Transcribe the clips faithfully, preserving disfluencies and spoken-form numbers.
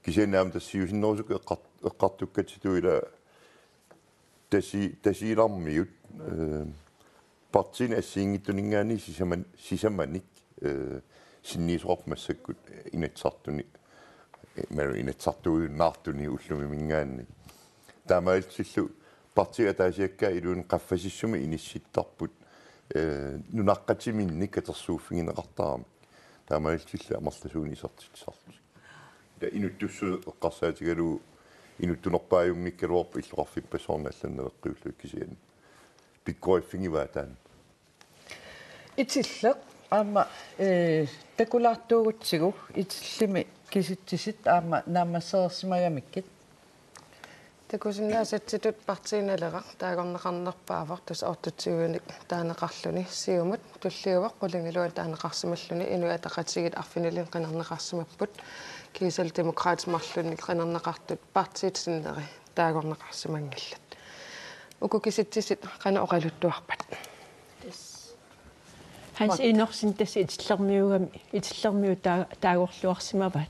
кисинаам тассиусиннерусук эққар эққартуккатитуила таси тасилармиут э партин ассиингиттунингаани сисаман сисаманик э синнисоқармассаккут инатсартуни мэр инатсартуи наартуни уллумимингаанни таамаалтиллу партига таасиакка илуун qaffasissumi инисситтарпут э нунаққатиминни катерсууффигинеқартарами таамаалтилла амерласууни исартитсарлу да инуттуссу эққарсаатигалу инуттунерпааюнгиккалуарпу иллоқарфиппасоорналланнеққиуллу кисиан пиккоиффигиваатаан итиллеқ аама э такулаартуугутсигу итиллими киситсисит аама наамассеерсимагамиккит такусиннаасатситут партииналера таагорнеқарнерпаавар тус ортутсигуник таанеқарлуни сиумут туллиувақ қулингилуа таанеқарсималлуни инуатақатсигит арфинилин қинарнеқарсимаппут кисал демократисмарлуни қинарнеқартут партиитсиннери таагорнеқарсимангиллат уку киситсисит қана оқалуттуарпат Hans enoksin tässä itsellermiugami itsellermiu taagoorluarsimavaat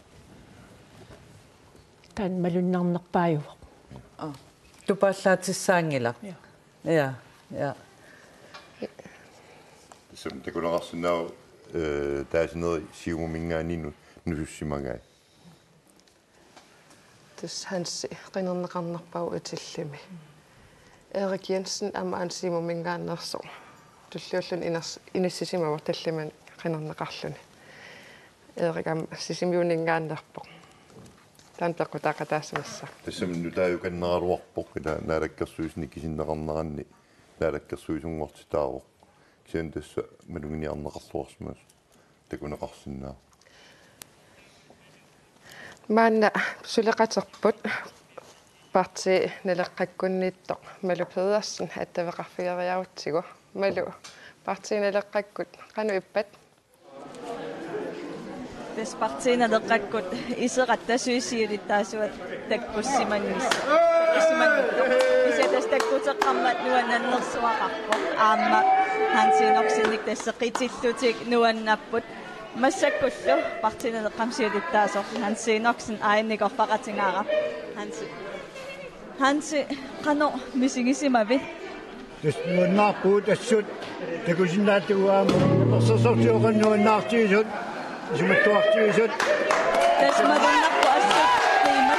tan malunnarnerpaayuva а тупааллаатиссаангила я я сум текулерарсинаа э таасинери сиумумингаанину нусуссимагаа тус ханси қинернеқарнерпау итиллими Erik Jensen ама ансимумингааннерсо туллиуллун инерс иниссисимава таллиман qinarneqarluni Erik am sisimiuningaannerpo таантаққу таақатаассамассаа тассам нутааюканнераруарпоқ ила наалаккерсуисни кисиннеқарнеранни наалаккерсуисунгортитааво кисиан тасса малугиниарнеқарлуарсимас такунеқарсинаа маанна сулеқатерпут парти налеққаккунниитто малу педерсен аттавеқарфигериарутсигу малу парти налеққаккут қану иппат Des partien налеққаккут исеқаттасуисиулиттаасуат таккуссиманнис исманнутто исетас таккутеққармат нуаннерсуақарпо аама хансиноксинник тассеқитиллутик нуаннаппут массаккуллу партien налеққамсиулиттаасор хансиноксин аинникорпақатингаара ханси ханси қано мисигисимави This nuannaarpuu tassut takusinnaatuaama persorsortiuqannuannaartiisut isumattuartiisut tasmadannarpu assut qiimat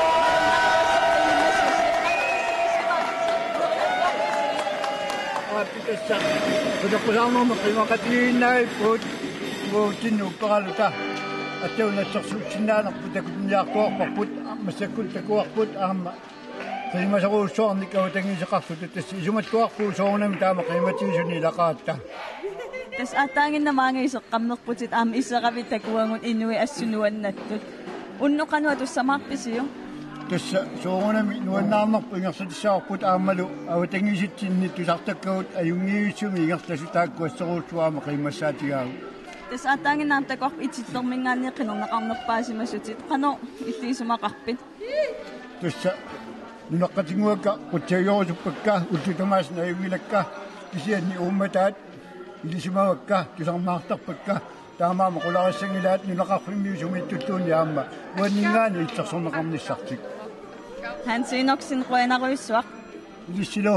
apitassa kutoqusarnurma qiimaqatigiinnaippuut muuttinnuupperaluta аттаунатсерсуутсиннаанерпу такутниаркуарпарпут массаккут такуарпут аама qiimaseruussuarnik awatangisiqarlut tassi isumattuarpuu soornami taama qiimatiisuni laqaatta tas ataanginna maangiiseqqamnerputit aama iseravi takuangun inui assunuannattut unnoqanua tussamaarpisiu tassa soornami nuannaarnerpu ingersatissaaarput aammalu awatangisitsinni tusartakkagut ajungiissumi ingertasu taakkuasseruussuaama qiimassaatigaau tas ataanginnaam takorp itillermingaanni qinorneqarnerpaasimassutit qano illiisumaqarpit tassa nunaqqatinguakka qutsayorusuppakka ullutamaasna ayuilakka kisianni uummataat ilisumavakka tusarmaartarpakka taamaama qularissangilaat nunaqarfimmiusumiittuttuuni aamma uanningaani itsersorneqarnissartik hansinoksin qoenaruissuaq ilissilo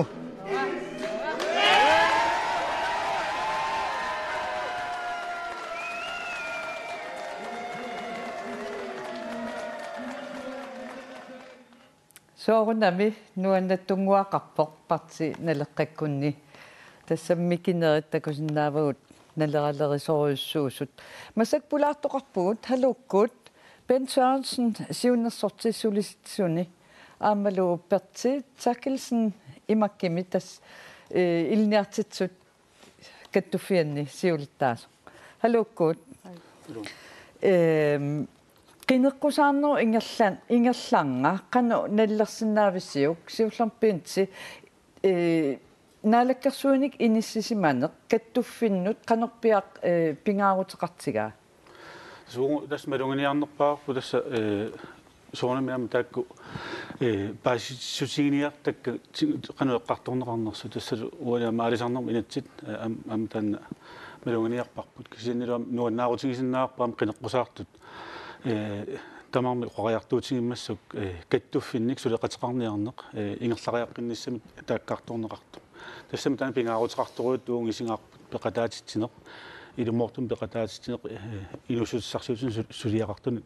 соорунами нуаннаттунгуақарпоқ парти налеққаккунни тассаммикинерит такусиннаавагут налералерисоруйуссуусут масак пулаартоқарпугут халуккут Бен Sørensen сиуннерсортиссулиситсуни аамалу перти такилсен имаккими тас илниартитсут каттуффианни сиулиттаасо халуккут эм qinеққусаарнеру ингерлан ингерланга қано наллерсинаависсиук сиулларпиинти э наалаккерсууник иниссисиманеқ каттуффиннут қанерпиақ э пингаарутеқартигаа суу тас малунгиниарнерпаарпу тасса э соонамиам таакку э пассисусигиниартакка қануэққарторнеқарнерсу тассалу уалаама алисарнерм инатсит ам ам таанна малунгиниарпарпут кисиннилуам нуаннаарутигисиннаарпаам qinеққусаартут э тамарми qoqariartuutigimassuk kattuffinnik suleqatiqarniarneq ingerlariaqqinnissamit taakkaartorneqartu тассами таан пингаарутеқарторуут туун исингаарпут пеқатаатитсинеқ илумортум пеқатаатитсинеқ илусуссарсуутин сулиақартуник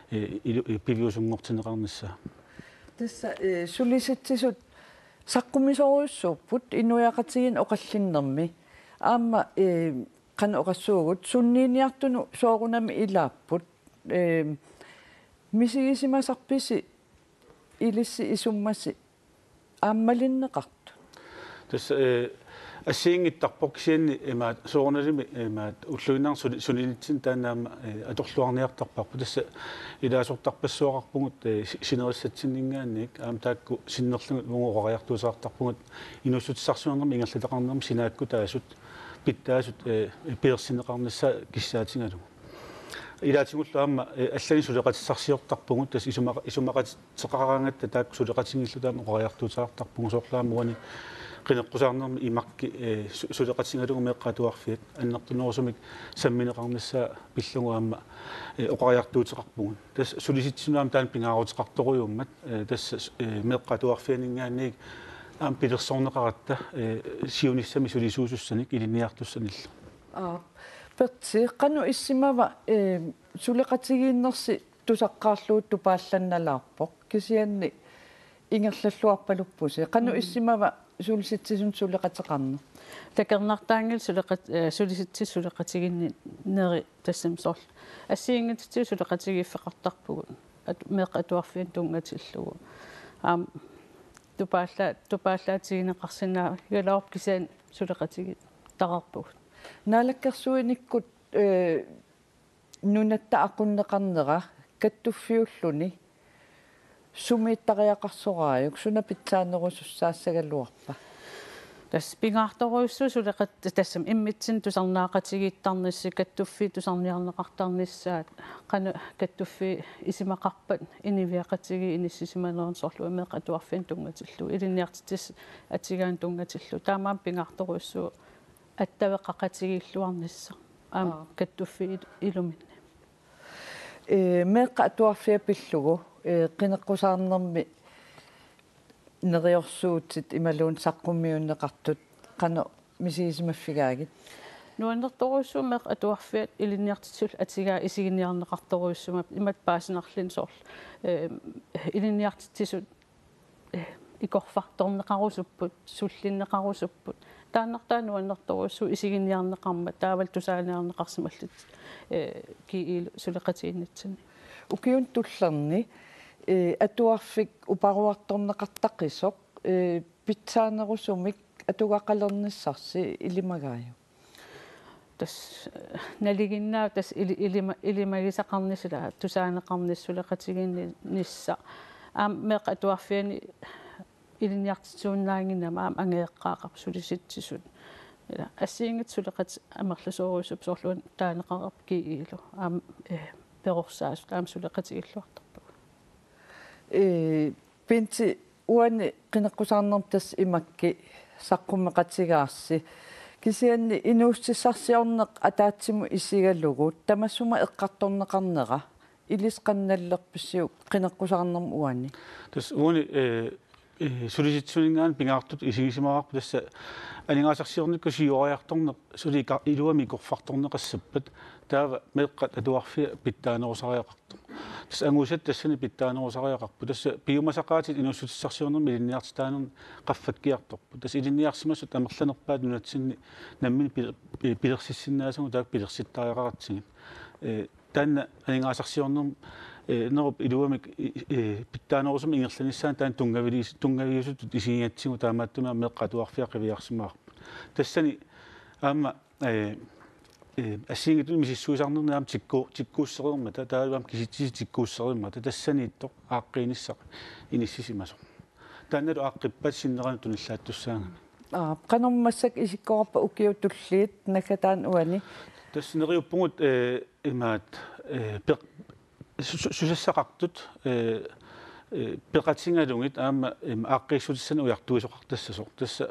пивиусунгортинеқарнisса тасса сулиситсисут саққумисоруйуссууппут инуяқатигин оқаллиннэрми аама э қана оқассуугут суннииниартуну соорунами илааппут э мисигисимасарписи илисси исуммаси ааммалиннеқарту тасса э ассиингиттарпоркисианни имаат соорналими имаат уллуинаар сунилитсин таанаама аторлуарниартарпарпу тасса илаасортарпассуақарпугут синериссатсиннингаанник аама таакку синнерлугут мугоқариартуусаартарпугут инуссутиссарсуарнерми ингерлатақарнерми синаакку таасут питтаасут пиерсинеқарнisса киссаатингалу илаатигуллу аама аллани сулеқатиссарсиортарпугут тас исумақа исумақатеқараангатта таакку сулеқатингиллу таама оқариартуусаартарпугу соорлаамуани qinеққусаарнерми имакки сулеқатингалугу меққатуарфиат аннертунерусумик самминеқарнisса пиллугу аама оқариартуутеқарпугун тас сулиситсинуам таан пингаарутеқарторуйуммат тасса меққатуарфианингаанник аам пилерсорнеқаратта сиуниссами сулисуусуссаник илинниартуссанилла аа перти қану иссимава э сулеқатигииннерси тусаққаарлуут тупаалланналаарпоқ кисианни ингерллуарпалуппуси қану иссимава сулиситсисун сулеқатеқарна такернартаангил сулеқат сулиситсис сулеқатигинни нери тассам сорл ассиингатти сулеқатигииффеқартарпугу ат меқатуарфиан тунгатиллугу аам тупаалла тупааллаатигинеқарсинаа юлаарп кисаан сулеқатиги тақарпугу наалаккерсуиниккут э нунатта ақуннеқарнера каттуффиуллуни сумииттариақарсорааюк суна питсаанерусуссаассагалуарпа тас пингаарторуйссу сулеқат тассам иммитсин тусарнаақатигииттарнissi каттуффи тусарниарнеқартарнissaат қана каттуффи исимақарпат инивиақатиги иниссисиманерун сорлу имеқатуарфин тунгатиллу илинниартитис атигаан тунгатиллу таамаам пингаарторуйссу аттавеқақатигииллуарнisса аам каттуффи илуминни э меқатуарфиа пиллугу э qinеққусаарнерми нериорсуутит ималуун саққуммиуннеқартут қано мисигисимаффигаагит нуаннерторуйссуумеқ атуарфиат илинниартитсул атигаа исигинниарнеқарторуйссума имат паасинарлин сорл э илинниартитсут икорфарторнеқарусуппут суллиннеқарусуппут тааннартаануаннерторуйссу исигинниарнеқарма таавал тусааниарнеқарсималлит э киил сулеқатииннитсини укиун туллерни э атуарфик упаруарторнеқартаққисоқ э питсаанерусумик атугақалерниссарси илимагааю тас налигиннаа тас илима илимагисақарнисула тусаанеқарниссулеқатигинни нисса аам меқ атуарфиани илинниартитсууннаангинама аам ангеэққаақар сулиситсисут ила ассиингит сулеқат амерласоорусуп сорлуан таанеқарап киилу аам э перорсаас таам сулеқатигиллуартарпу э пинти уани qinеққусаарнерм тас имакки саққуммеқатигаарси кисианни инууссиссарсиорнеқ атаатсиму исигалугут тамассума эққарторнеқарнера илисқанналлерписсиу qinеққусаарнерм уани тас уани э сулиситсунингаан пингаартут исигисимаарпу тасса анингаасарсиорникку сиуариарторнеқ сулика илуами корфарторнеқассаппат таава меққат атуарфи питтаанерусариақарту тас ангусат тассани питтаанерусариақарпу тасса пиумасақаатит инуссутиссарсиорнерми илинниартитаанерни qaffakkiartorpu тас илинниарсимасут амерланерпаат нунатсинни наммини пилерсиссиннаасагу таак пилерситтариақаратсигит э таанна анингаасарсиорнерм э неруп илуамик питтаанерусум ингерланиссаан таан тунгавилис тунгавиусут исигиатсигу таамааттума меққатуарфиа қивиарсимаарпу тассани аама э ассингитун мисиссуисарнернаам тикку тиккууссерерма таалуам киситсис тиккууссерерма тассаниитто ааққииниссақ иниссисимасо таанналу ааққиппат синнерани туниллааттуссаангами аа канормассак исиккорпа укиутуллиит накатаан уани тассинериуппугут э имаат э сусассақартут э пеқатингалугит аама ааққиссутиссана уяртуисоқартассасо тасса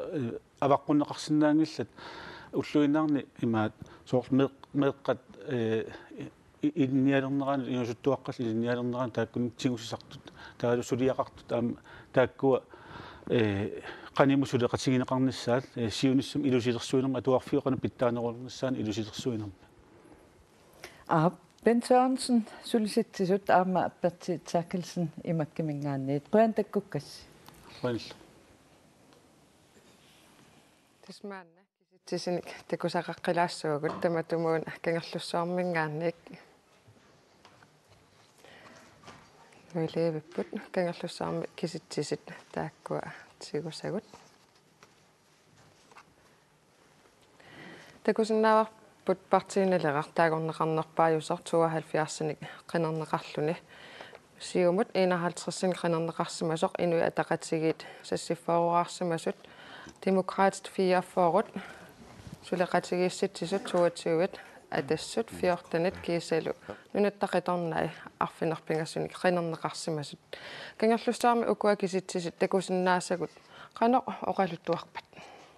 аваққуннеқарсинаангиллат уллуинаарни имаат соор меққат э илниалернерaan ингусуттуаққас илниалернерaan тааккун тигусисартут таалу сулиақартут аама тааккуа э qaниму сулеқатигинеқарниссаат сиуниссум илусилерсуинерма атуарфиоқана питтаанерулерниссаан илусилерсуинерма а Ben Sørensen sulisitsisut aama apperti Terkelsen imakkimingaanniit quan takkukkas qanilla tismaanna kisitsinik takusaqaqqilaassuugut tamatumuun kangerlussuarmingaanniik nuileevipput kangerlussuarmi kisitsisit taakkua tigusagut takusinnaavaq put partiinelerar taagorneqarnerpaajusar tooghalvfjerds-nik qinerneqarluni siumut enoghalvtreds qinerneqarsimasoq inui ataqatigiit sassiffaaruaarsimasut demokraatit fiaforut suleqatigiissitsisut toogtyve atassut fjorten kiisalu nunattaqitornai arfinerpingassuni qinerneqarsimasut kangerlussaarmi ukuakisitsisit takusinnaasagut qanoq oqaluttuarpat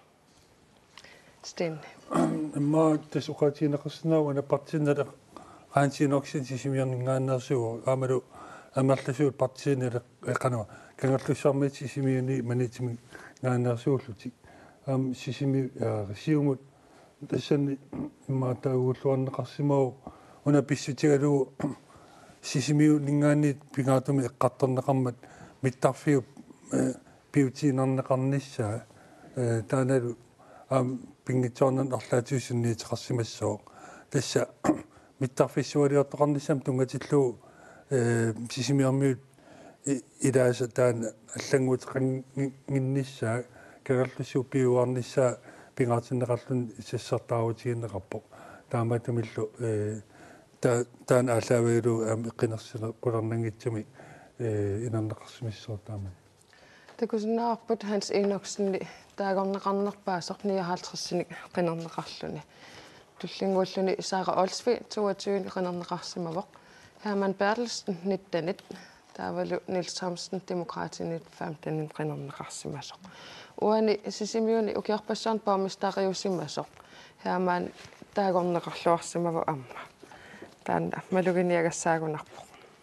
Sten. Ma tässä uqatiinaqarsinaa wana partiinala qaansiinoqsin sisimiarningaannersugu aamalu amerlasuut partiinala eqanua kangerlussaarmit sisimiuni manitimi ngaannersuulluti am sisimi siumut tassanni imma taaguulluarneqarsimau una pissutigalu sisimiu ningaanniit pingaatumi eqqartorneqarmat mittarfiu piutiinarneqarnissaa taanalu am pingitsornan orlaatuusunniiteqarsimassoo tassa mittarfissualiortoqarnissam tungatillu sisimiarmiut ilaasa taana аллангуутеқангиннissaa кагаллуссуу пиуарнissaa пингаарtinneqarlun исассартаарутигиннеқарпо тааматумиллу э та таан аалаавилу ами қинерсине қулернангитсами э инернеқарсимиссоо таама такусинаарпут Hans Enoksenli таагорнеқарнерпаасоқ nioghalvtreds-ник қинернеқарлуни туллингууллуни Sara Olsvig toogtyve қинернеқарсимавоқ Herman Bertelsen nitten таавалу Niels Thomsen Demokratinit femten qinernaqarsimasoq uani sisimiuni ukiarpassaarn borgmestariusimasoq Herman taagorneqarluarsimavu amma taanna maluginiagassaagunarpo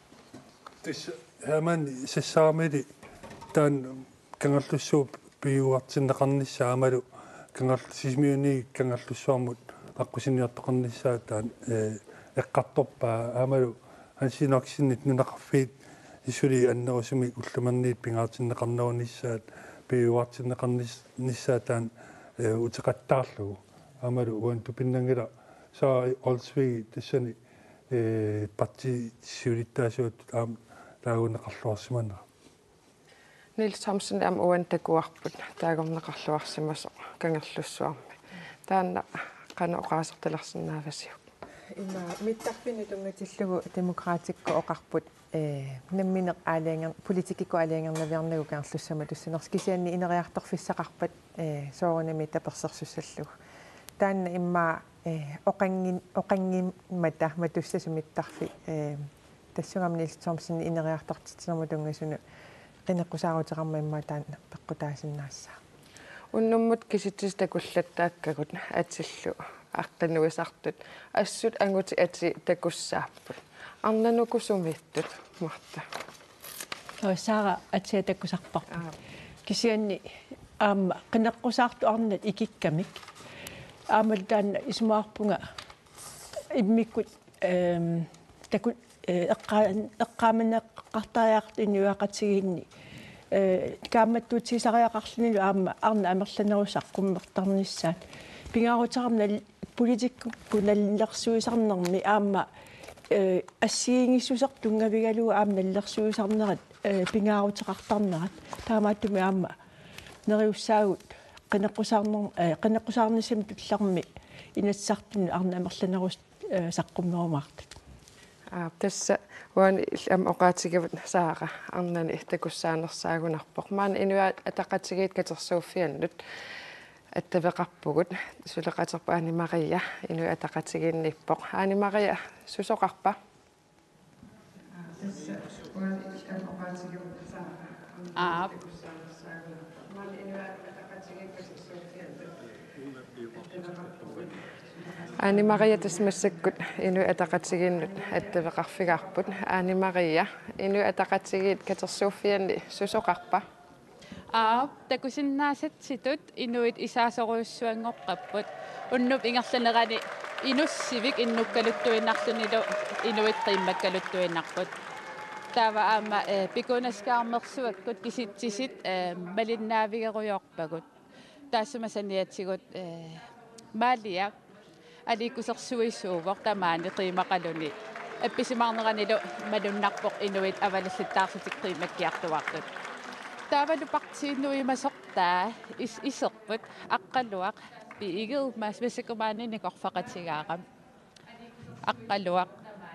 tis Herman sassaamili taan kangerlussuup piuartinneqarnissaa amalu kangerl sisimiuni kangerlussuarmut аққусиниартоқарнissaa таан э эққарторпаа амалу хансиноксиннит нунақарфиит исули аннерусуми уллумерниит пингаартиннеқарнерунissaат пиуартиннеқарнissaа таан э утеқаттаарлугу амалу уан тупиннангила саа олсвиги тассани э парти сиулиттаасуут аам таагунеқарлуарсиманера Niels Thomsen am uan takuarput taagorneqarluarsimasoq kangерлуссуарми таанна qana oqaasertalersinnaavasiu има миттарпини тунгатиллугу демократикко оқарпут э намминеқ аалиангер политикикко аалиангернавиарнагу каарлуссама туссинерс кисианни инериарторфиссақарпат э соорунами таперсерсуссаллуг таанна имма э оқангин оқангиммата матуссасумиттарфи э тассугам Niels Thomsen инериартортитсинерму тунгасуну qinеққусаарутеқарма имма таанна пеққутаасиннаассаа уннуммут киситсис такуллаттааккагут атсиллу аққинуисартут ассут ангути ати такуссааппут арнанукусумиттут марта тоисаара атсиа таккусарпарпа кисианни аама qinеққусаарту арнат икиккамик аамал таанна исмаарпунга иммиккут эм такут эққаа эққааманеққартариарт инуақатигинни э кааматтуутсисариақарлунилу аама арна амерланерусақ куммертарниссаат пингаарутарна политикку наллерсуисарнерми аама э ассиингиссусеқ тунгавигалуу аама наллерсуисарнерат э пингаарутеқартарнерат таамааттуми аама нериуссаагут qinеққусаарнер э qinеққусаарнисим тулларми инассартун арна амерланерус саққуммерумаартут а тасса уани ам оqaатигавут саара арнани такуссаанерсаагунарпоқ маана инуаат атақатигиит катерсууффианнут аттавеқарпугут сулеқатерпа Ани Мария инуи атақатигиинниппоқ Ани Мария сусоқарпа а тасса уани ам оqaатигавут саара аа такуссаанерсаагунарпоқ маана инуаат атақатигиит катерсууффианнут Anni Maria tasmassakkut inu ataqatiginnut attaveqarfigaarput Anni Maria inu ataqatigiit katersuuffianni susoqarpa aa takusinnaasatitut inuit isaasoruussuangoqqapput unnup ingerlanerani inussivik innukkaluttuinnarlunilu inuit qiimmakkaluttuinnarput taava aama pikunaskaarmersuakkut kisitsisit malinnaavigeruyorpagut taassumasaniatsigut maalia alikusersuisuuvor tamaani qiimaqaluni appisimarneranilu malunnarpoq inuit avalallittaarsitik qiimmakkiartuartut taavalu partiinnuimasortaa is iserput aqqaluaq piigel mas masikumaanini korfaqatigaaqam aqqaluaq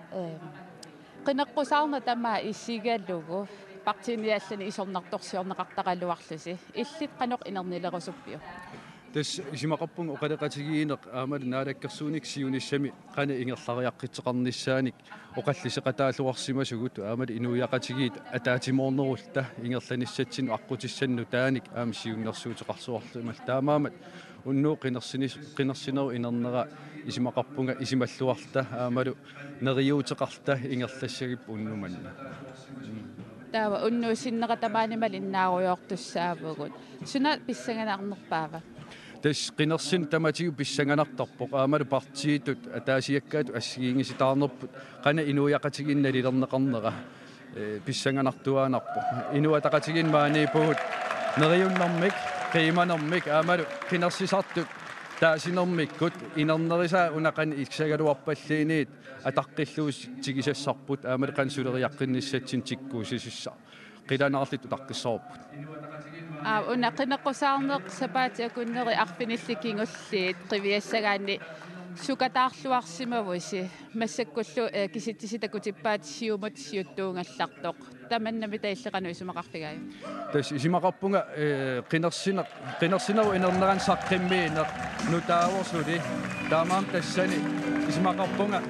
qinaqqusaarna tamaa issigalugu partiiniallani isornartorsiorneqartaqaluarlusi illit qanoq inernilerusuppiu tas isimaqarpung oqaleqatigiineq aamali naalakkersuunik siunissami qana ingerlariaqqitseqarnissaanik oqalliseqataalluarsimasugut aamali inuiaqatigiit ataatimoornerulta ingerlanissatsin aqqutissannnu taanik aam siunnersuuteqarsuarlumal taamaamat unnuu qinersinis qinersineru inernera isimaqarpunga isimalluarta aamalu neriuuteqarta ingerlassagip unnumanna taava unnuusinneqatamaanimal innaaruyortussaavugut suna pissanganarnerpaava tas qinersin tamatigu pissanganartarpoq aamalu partiitut ataasiakkaatu assigiingisitaarnerput qana inuiaqatiginnalilerneqarnera pissanganartuaanarpoq inuataqatigin maaniipugut neriunnarmik qiimanermik aamalu qinersisartut taasinermikkut inernerisa unaqan iksagaluarpalliiniit ataqqilluus tigisassarput aamalu qansuleriaqqinnissatin tikkuusisissa qilanarlit utaqqissorput aa una qineqqusaarneq sapaatiakunneri arfinillikingulliit qiviassagaanni sukataarluarsimavusi massakkullu kisittisitakkutippaat siumut siuttuungallartoq tamannami tailleqanu isumaqarfigaayu tas isimaqarpunga qinersine qinersineru inerneran saqqimmiineq nutaaworsuli taamaam tassani isimaqarpunga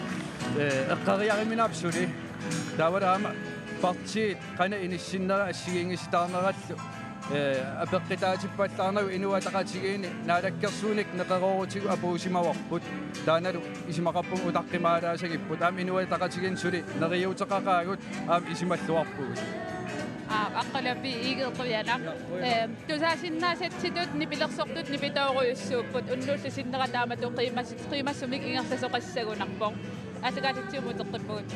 eqqariariminaapsuli taawalaama partiit qana inissinera assigiingisitaarnerallu apeqqitaatippallaarnagu inuataqatigiini naalakkersuunik neqerorutigu apuusimawarput taanalu isimaqarpung utaqqimaalaasagipпут aam inuataqatigin suli neriuteqaqaagut aam isimalluarpugut aa aqqalapi iigertuyanaq tusaasinnaasatitut nipilersortut nipitooruissuupput unnullusinnera taamatu qiimassit qiimassumik ingerlasoqassagunarpoq asagaatitsiumuteqqipugut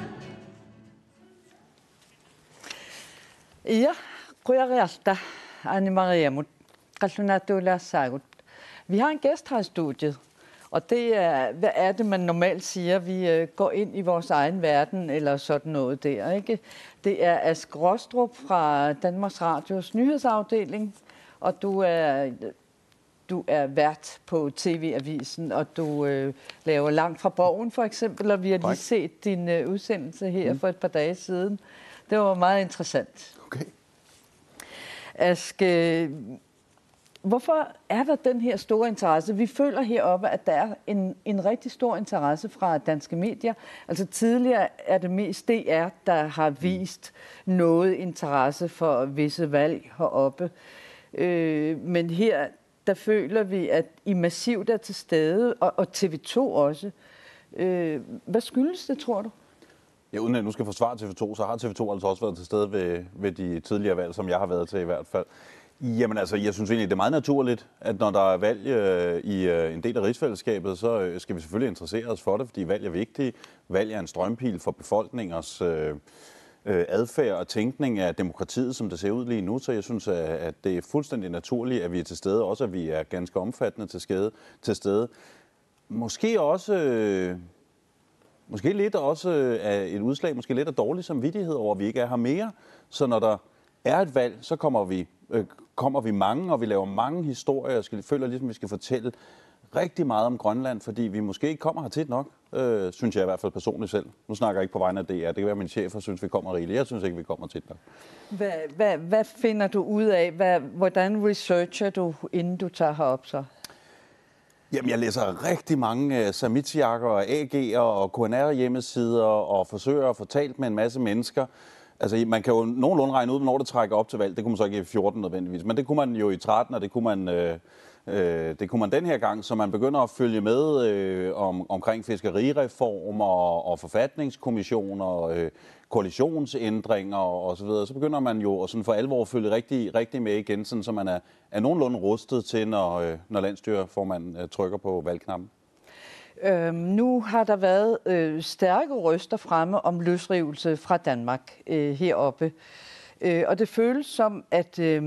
ja Quyarialta, Anni Maria Mut, Qallunaatuulaassaagut. Vi har en gæst her i studiet, og det er, hvad er det, man normalt siger? Vi går ind i vores egen verden, eller sådan noget der, ikke? Det er Ask Rostrup fra Danmarks Radios nyhedsafdeling, og du er, du er vært på T V-avisen, og du øh, laver Langt fra Borgen, for eksempel, og vi har lige set din øh, udsendelse her mm. for et par dage siden. Det var meget interessant. Okay. Ask, hvorfor er der den her store interesse? Vi føler heroppe, at der er en, en rigtig stor interesse fra danske medier. Altså tidligere er det mest D R, der har vist noget interesse for visse valg heroppe. Øh, men her, der føler vi, at I massivt er til stede, og, og T V to også. Øh, hvad skyldes det, tror du? Ja, uden at jeg nu skal forsvare T V to, så har T V to altså også været til stede ved, ved de tidligere valg, som jeg har været til i hvert fald. Jamen altså, jeg synes egentlig, det er meget naturligt, at når der er valg øh, i øh, en del af rigsfællesskabet, så øh, skal vi selvfølgelig interessere os for det, fordi valg er vigtige. Valg er en strømpil for befolkningers øh, øh, adfærd og tænkning af demokratiet, som det ser ud lige nu. Så jeg synes, at, at det er fuldstændig naturligt, at vi er til stede, også at vi er ganske omfattende til, skade, til stede. Måske også... Øh, Måske lidt også af et udslag, måske lidt af dårlig samvittighed over, at vi ikke er her mere. Så når der er et valg, så kommer vi, øh, kommer vi mange, og vi laver mange historier. Jeg skal, føler ligesom, vi skal fortælle rigtig meget om Grønland, fordi vi måske ikke kommer her tit nok, øh, synes jeg i hvert fald personligt selv. Nu snakker jeg ikke på vegne af D R. Det kan være, at min chef synes, vi kommer rigeligt. Jeg synes ikke, vi kommer tit nok. Hvad, hvad, hvad finder du ud af? Hvad, hvordan researcher du, inden du tager herop så? Jamen, jeg læser rigtig mange uh, Samitiakker og A G'er og K N R hjemmesider og forsøger at få talt med en masse mennesker. Altså, man kan jo nogenlunde regne ud, hvornår det trækker op til valg. Det kunne man så ikke i fjorten nødvendigvis, men det kunne man jo i tretten, og det kunne man, øh, øh, det kunne man den her gang, så man begynder at følge med øh, om, omkring fiskerireform og, og forfatningskommissioner, øh, koalitionsændringer og så videre. Så begynder man jo at sådan for alvor at følge rigtig, rigtig med igen, sådan, så man er, er nogenlunde rustet til, når, øh, når landsstyreformanden øh, trykker på valgknappen. Øhm, nu har der været øh, stærke røster fremme om løsrivelse fra Danmark øh, heroppe. Øh, og det føles som, at øh,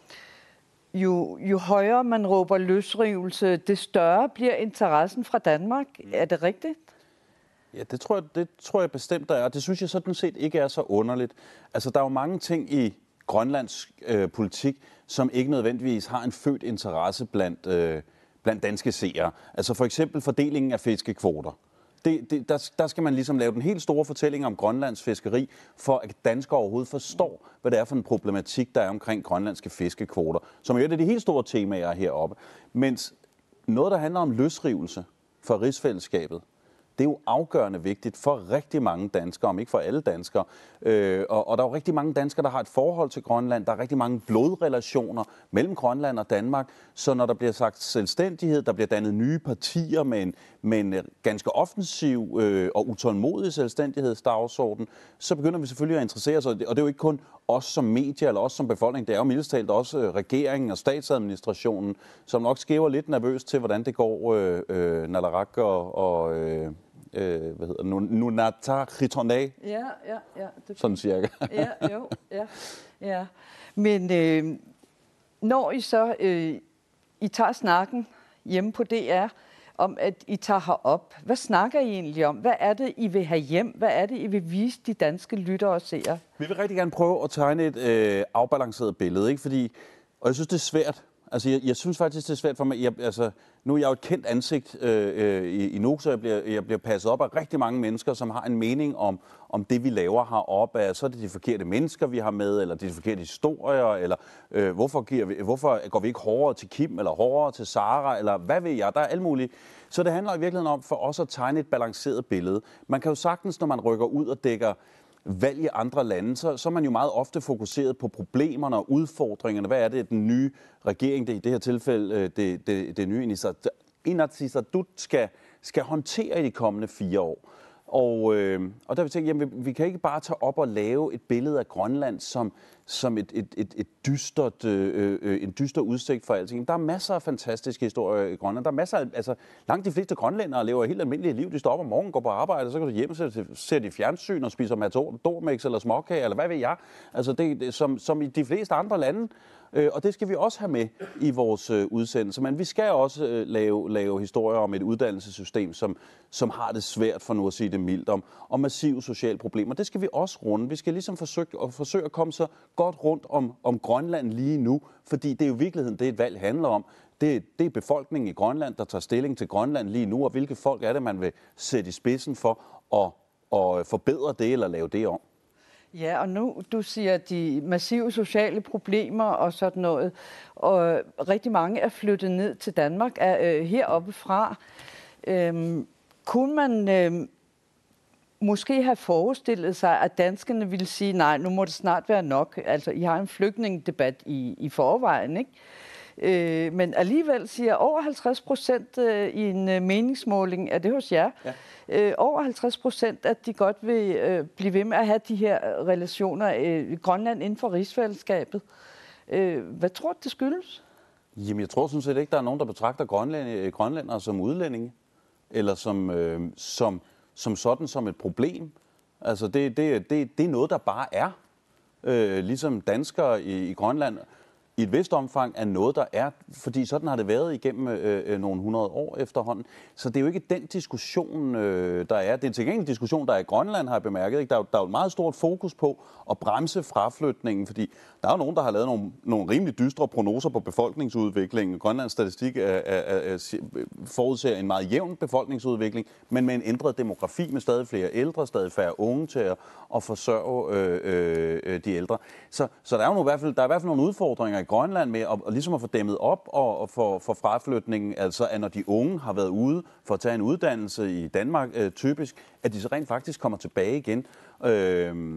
jo, jo højere man råber løsrivelse, det større bliver interessen fra Danmark. Er det rigtigt? Ja, det tror, jeg, det tror jeg bestemt, der er. Det synes jeg sådan set ikke er så underligt. Altså, der er jo mange ting i Grønlands øh, politik, som ikke nødvendigvis har en født interesse blandt øh, blandt danske seere. Altså for eksempel fordelingen af fiskekvoter. Det, det, der, der skal man ligesom lave den helt store fortælling om Grønlands fiskeri, for at danskere overhovedet forstår, hvad det er for en problematik, der er omkring grønlandske fiskekvoter, som er et af de helt store temaer heroppe. Mens noget, der handler om løsrivelse for rigsfællesskabet, det er jo afgørende vigtigt for rigtig mange danskere, om ikke for alle danskere. Øh, og, og der er jo rigtig mange danskere, der har et forhold til Grønland. Der er rigtig mange blodrelationer mellem Grønland og Danmark. Så når der bliver sagt selvstændighed, der bliver dannet nye partier med en, med en ganske offensiv øh, og utålmodig selvstændighedsdagsorden, så begynder vi selvfølgelig at interessere os. Og det er jo ikke kun os som medier eller os som befolkning, det er jo mildest talt også øh, regeringen og statsadministrationen, som nok skæver lidt nervøst til, hvordan det går øh, øh, Nalaraq og... og øh, Øh, hvad hedder det? Nunatsiaq. Ja, ja, ja. Det sådan cirka. ja, jo, ja, ja. Men øh, når I så øh, I tager snakken hjemme på D R om, at I tager herop, hvad snakker I egentlig om? Hvad er det, I vil have hjem? Hvad er det, I vil vise de danske lyttere og seere? Vi vil rigtig gerne prøve at tegne et øh, afbalanceret billede, ikke? Fordi, og jeg synes, det er svært. Altså, jeg, jeg synes faktisk, det er svært for mig. Jeg, altså, nu er jeg jo et kendt ansigt øh, øh, i, i Nuuk, så jeg bliver, jeg bliver passet op af rigtig mange mennesker, som har en mening om, om det, vi laver heroppe. Altså, så er det de forkerte mennesker, vi har med, eller de forkerte historier, eller øh, hvorfor, giver vi, hvorfor går vi ikke hårdere til Kim, eller hårdere til Sara, eller hvad ved jeg? Der er alt muligt. Så det handler i virkeligheden om for os at tegne et balanceret billede. Man kan jo sagtens, når man rykker ud og dækker valg i andre lande, så, så er man jo meget ofte fokuseret på problemerne og udfordringerne. Hvad er det, den nye regering, det i det her tilfælde, det, det, det nye Inatsisartut skal, skal håndtere i de kommende fire år. Og, øh, og der vil jeg tænke, jamen, vi kan ikke bare tage op og lave et billede af Grønland som, som et, et, et, et dystert, øh, øh, en dyster udsigt for alting. Der er masser af fantastiske historier i Grønland. Der er masser af, altså langt de fleste grønlændere lever et helt almindeligt liv. De står op om morgenen, går på arbejde, og så går de hjem og ser, ser de fjernsyn og spiser matadormix eller småkage, eller hvad ved jeg. Altså det, det som, som i de fleste andre lande. Og det skal vi også have med i vores udsendelse. Men vi skal også lave, lave historier om et uddannelsessystem, som, som har det svært, for nu at sige det mildt, om, om massive sociale problemer. Det skal vi også runde. Vi skal ligesom forsøge at, forsøge at komme så godt rundt om, om Grønland lige nu, fordi det er jo i virkeligheden det, et valg handler om. Det, det er befolkningen i Grønland, der tager stilling til Grønland lige nu, og hvilke folk er det, man vil sætte i spidsen for at, at forbedre det eller lave det om. Ja, og nu, du siger, de massive sociale problemer og sådan noget, og rigtig mange er flyttet ned til Danmark, er øh, heroppe fra. Øhm, kunne man øh, måske have forestillet sig, at danskerne ville sige, nej, nu må det snart være nok. Altså, I har en flygtningedebat i, i forvejen, ikke? Øh, men alligevel siger over halvtreds procent øh, i en øh, meningsmåling, er det hos jer, ja. øh, over halvtreds procent, at de godt vil øh, blive ved med at have de her relationer øh, i Grønland inden for rigsfællesskabet. Øh, hvad tror du, det skyldes? Jamen, jeg tror sådan set ikke, der er nogen, der betragter grønlænd, grønlændere som udlændinge, eller som, øh, som, som sådan som et problem. Altså, det, det, det, det er noget, der bare er. Øh, ligesom danskere i, i Grønland i et vist omfang er noget, der er, fordi sådan har det været igennem øh, nogle hundrede år efterhånden. Så det er jo ikke den diskussion, øh, der er. Det er til gengæld en diskussion, der er i Grønland, har jeg bemærket. Ikke? Der, er, der er jo et meget stort fokus på at bremse fraflytningen, fordi der er jo nogen, der har lavet nogle, nogle rimelig dystre prognoser på befolkningsudviklingen. Grønlands statistik er, er, er, er, forudser en meget jævn befolkningsudvikling, men med en ændret demografi med stadig flere ældre, stadig færre unge til at, at forsørge øh, øh, de ældre. Så, så der er jo i hvert fald, der er i hvert fald nogle udfordringer i Grønland med at, at ligesom at få dæmmet op og, og for, for fraflytningen, altså at når de unge har været ude for at tage en uddannelse i Danmark øh, typisk, at de så rent faktisk kommer tilbage igen. Øh,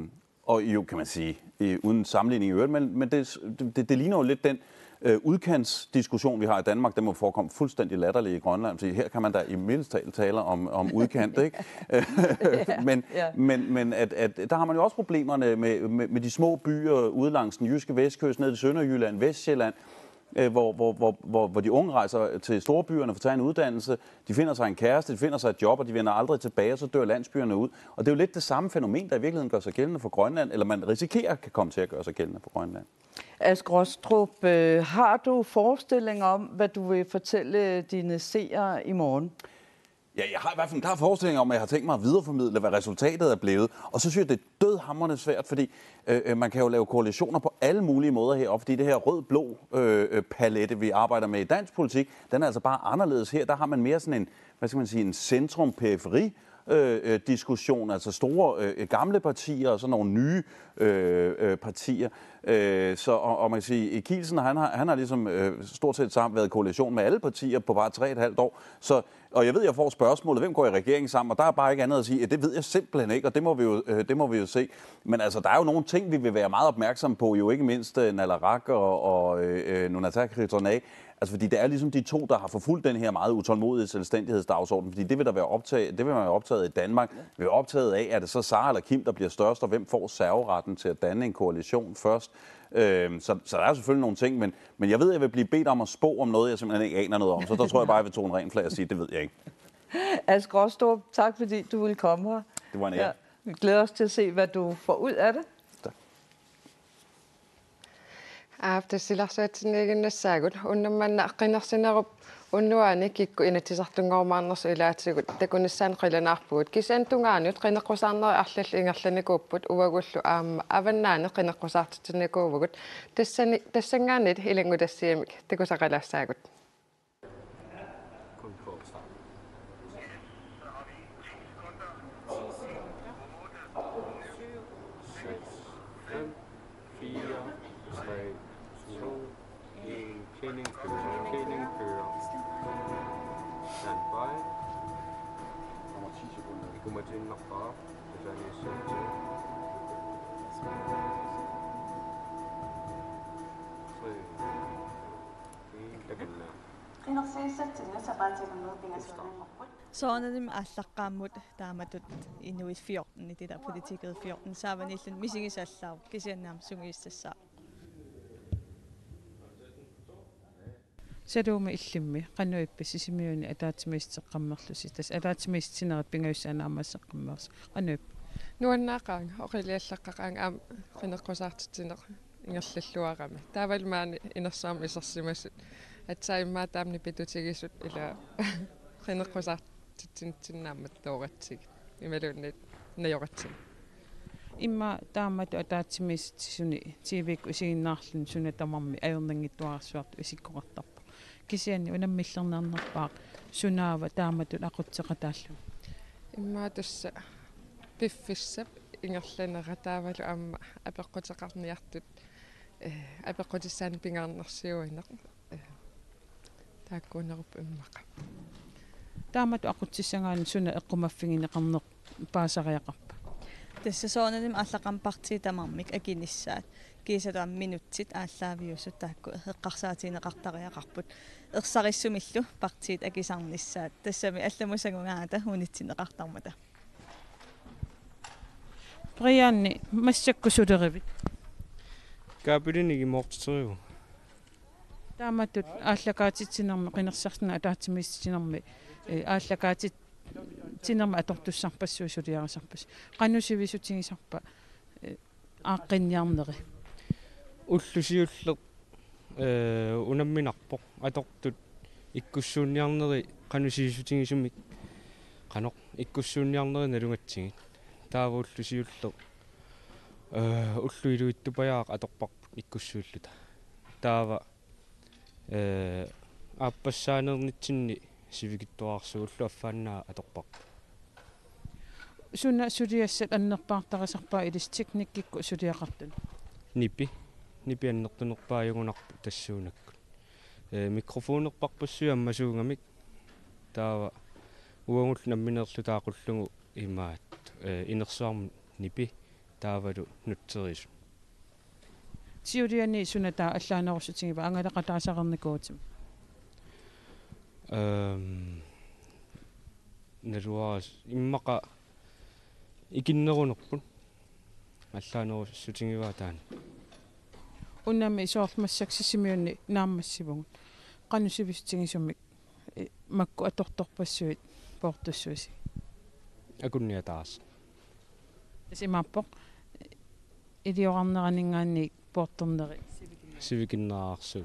og jo, kan man sige, uden sammenligning i øvrigt, men, men det, det, det ligner jo lidt den øh, udkantsdiskussion, vi har i Danmark. Den må forekomme fuldstændig latterlig i Grønland, fordi her kan man da i mildest tale tale om, om udkant, ikke? men ja. men, men at, at, der har man jo også problemerne med, med, med de små byer ude langs den jyske vestkyst, ned i Sønderjylland, Vestsjælland, Hvor, hvor, hvor, hvor, hvor de unge rejser til storbyerne for at tage en uddannelse, de finder sig en kæreste, de finder sig et job, og de vender aldrig tilbage, og så dør landsbyerne ud. Og det er jo lidt det samme fænomen, der i virkeligheden gør sig gældende for Grønland, eller man risikerer kan komme til at gøre sig gældende for Grønland. Ask Rostrup, øh, har du forestilling om, hvad du vil fortælle dine seere i morgen? Ja, jeg har i hvert fald en klar forestilling om, at jeg har tænkt mig at videreformidle, hvad resultatet er blevet. Og så synes jeg, det er dødhamrende svært, fordi øh, man kan jo lave koalitioner på alle mulige måder heroppe, fordi det her rød-blå øh, palette, vi arbejder med i dansk politik, den er altså bare anderledes her. Der har man mere sådan en, hvad skal man sige, en centrum-periferi øh, diskussion, altså store øh, gamle partier og så nogle nye øh, øh, partier. Øh, så, og, og man kan sige, Kielsen, han har, han har ligesom øh, stort set sammen været i koalition med alle partier på bare tre og et halvt år. Så, og jeg ved, jeg får spørgsmålet, hvem går i regeringen sammen, og der er bare ikke andet at sige, at det ved jeg simpelthen ikke, og det må vi jo, øh, det må vi jo se. Men altså, der er jo nogle ting, vi vil være meget opmærksomme på, jo ikke mindst øh, Naleraq og, og øh, Nunatak Ritonaj. Altså, fordi det er ligesom de to, der har forfulgt den her meget utålmodige selvstændighedsdagsorden, fordi det vil der være optaget, det vil man være optaget i Danmark. Vi vil være optaget af, er det så Sara eller Kim, der bliver størst, og hvem får serveretten til at danne en koalition først. Øh, så, så der er selvfølgelig nogle ting, men, men jeg ved, at jeg vil blive bedt om at spå om noget, jeg simpelthen ikke aner noget om. Så der tror jeg bare, at jeg vil tage en ren flag og sige, det ved jeg ikke. Ask Rostrup, tak fordi du ville komme her. Det var en ære. Ja, vi glæder os til at se, hvad du får ud af det. Аафтассиларсуатсинигиннассаагут уннамманна аққинерсинеруп уннуаани кикку инатисартунгоормаарнерсу илаатигут такуниссаан қиланаарпугут кисаан тунгаанут қинеққусаарнери арлалли ингерланикууппут уагуллу аама аваннаани қинеққусаартитсиникуувгут тассани тассангаанит илангутассиамик такусақалаассаагут Soornanim aallarqaammut taamatut inuit fjorten i det der politikket fjorten saavanillun misigisallaaru kisiannaam sungiissassaa Saduuma illimmi qanuippi sisimiuni ataatimiisteqqammerlusi tas ataatimiistinerit pingaussaanaammasseqqammeers qanuip nuannaaqaanga oqiliallaqqaqaanga aam qineqqusaartitineq ingerlalluarami taavalmaani inersaam isersimassut atsaimmaa taamni pitutigisut ila qineqqusaartitsinnaammat tooratsig imaluunnit najoratsin imma taamatu ataatimiistisuni tiivikku isiginnaarlun suna tamarmi ajernangittuarsuartu isikkoqartarpa kisianni unammillernernerpaaq sunaava taamatut aqutseqataallu imma tussa piffissap ingerlanera taavalu aamma apeqqutеқарниартут э апеққутиссаани пингаарнерсиуинеқ тааккуунеруп иммақа таамату aqutsissangaani suna eqqumaffigineqarneq paasariaqarpa tässä soornanim aalлақампартии тамармик акинissaat кисалуам минутсит ааллаавиусут таакку эққарсаатинеқартариақарпут ерсариссумиллу партиит акисарнissaat тассами алламусагунгаата унитсинеқартармата Brianni массаккусулерivit каапулинги моортитериу тааматут ааллакаатитсинерми қинерсарна атаатимиистинерми ааллакаатит тинерма атортуссарпассуусулиарисарпас qanusivisutigисарпа ааққинниарнери уллусиуллеқ э унамминарпоқ атортут иккуссуунниарнери qanusivisutigисумик qaноқ иккуссуунниарнери налунгатсигит таавууллусиуллеқ э уллуилуиттупаяақ аторпарпут иккуссууллута таава э ааппассаанернитсинни сивигиттуаарсууллу аффааннаа аторпарпу суна сулиассат аннерпаартарисарпаа илис техниккикку сулиақартун нипи нипи аннертунерпааюгунарпу тассуунакку э микрофонерпарпассуа аммасуунгамик таава уангулл намминерлу таақуллугу имаат э инерсуарму нипи таавалу нутсерису тиулиани сунатаа аллаанерусутигива ангалақатаасақарникуутим эм нэлуарас иммақа икиннерунерпут аллаанерусутигива таана уннами исоорлмассаксисимиунни нааммассивугут qanusivistинgisumik makku atortorpassuit poortussuisi акунниатаарс симаппоқ илиорарнеранингааник поорторнери сивикиннаарсу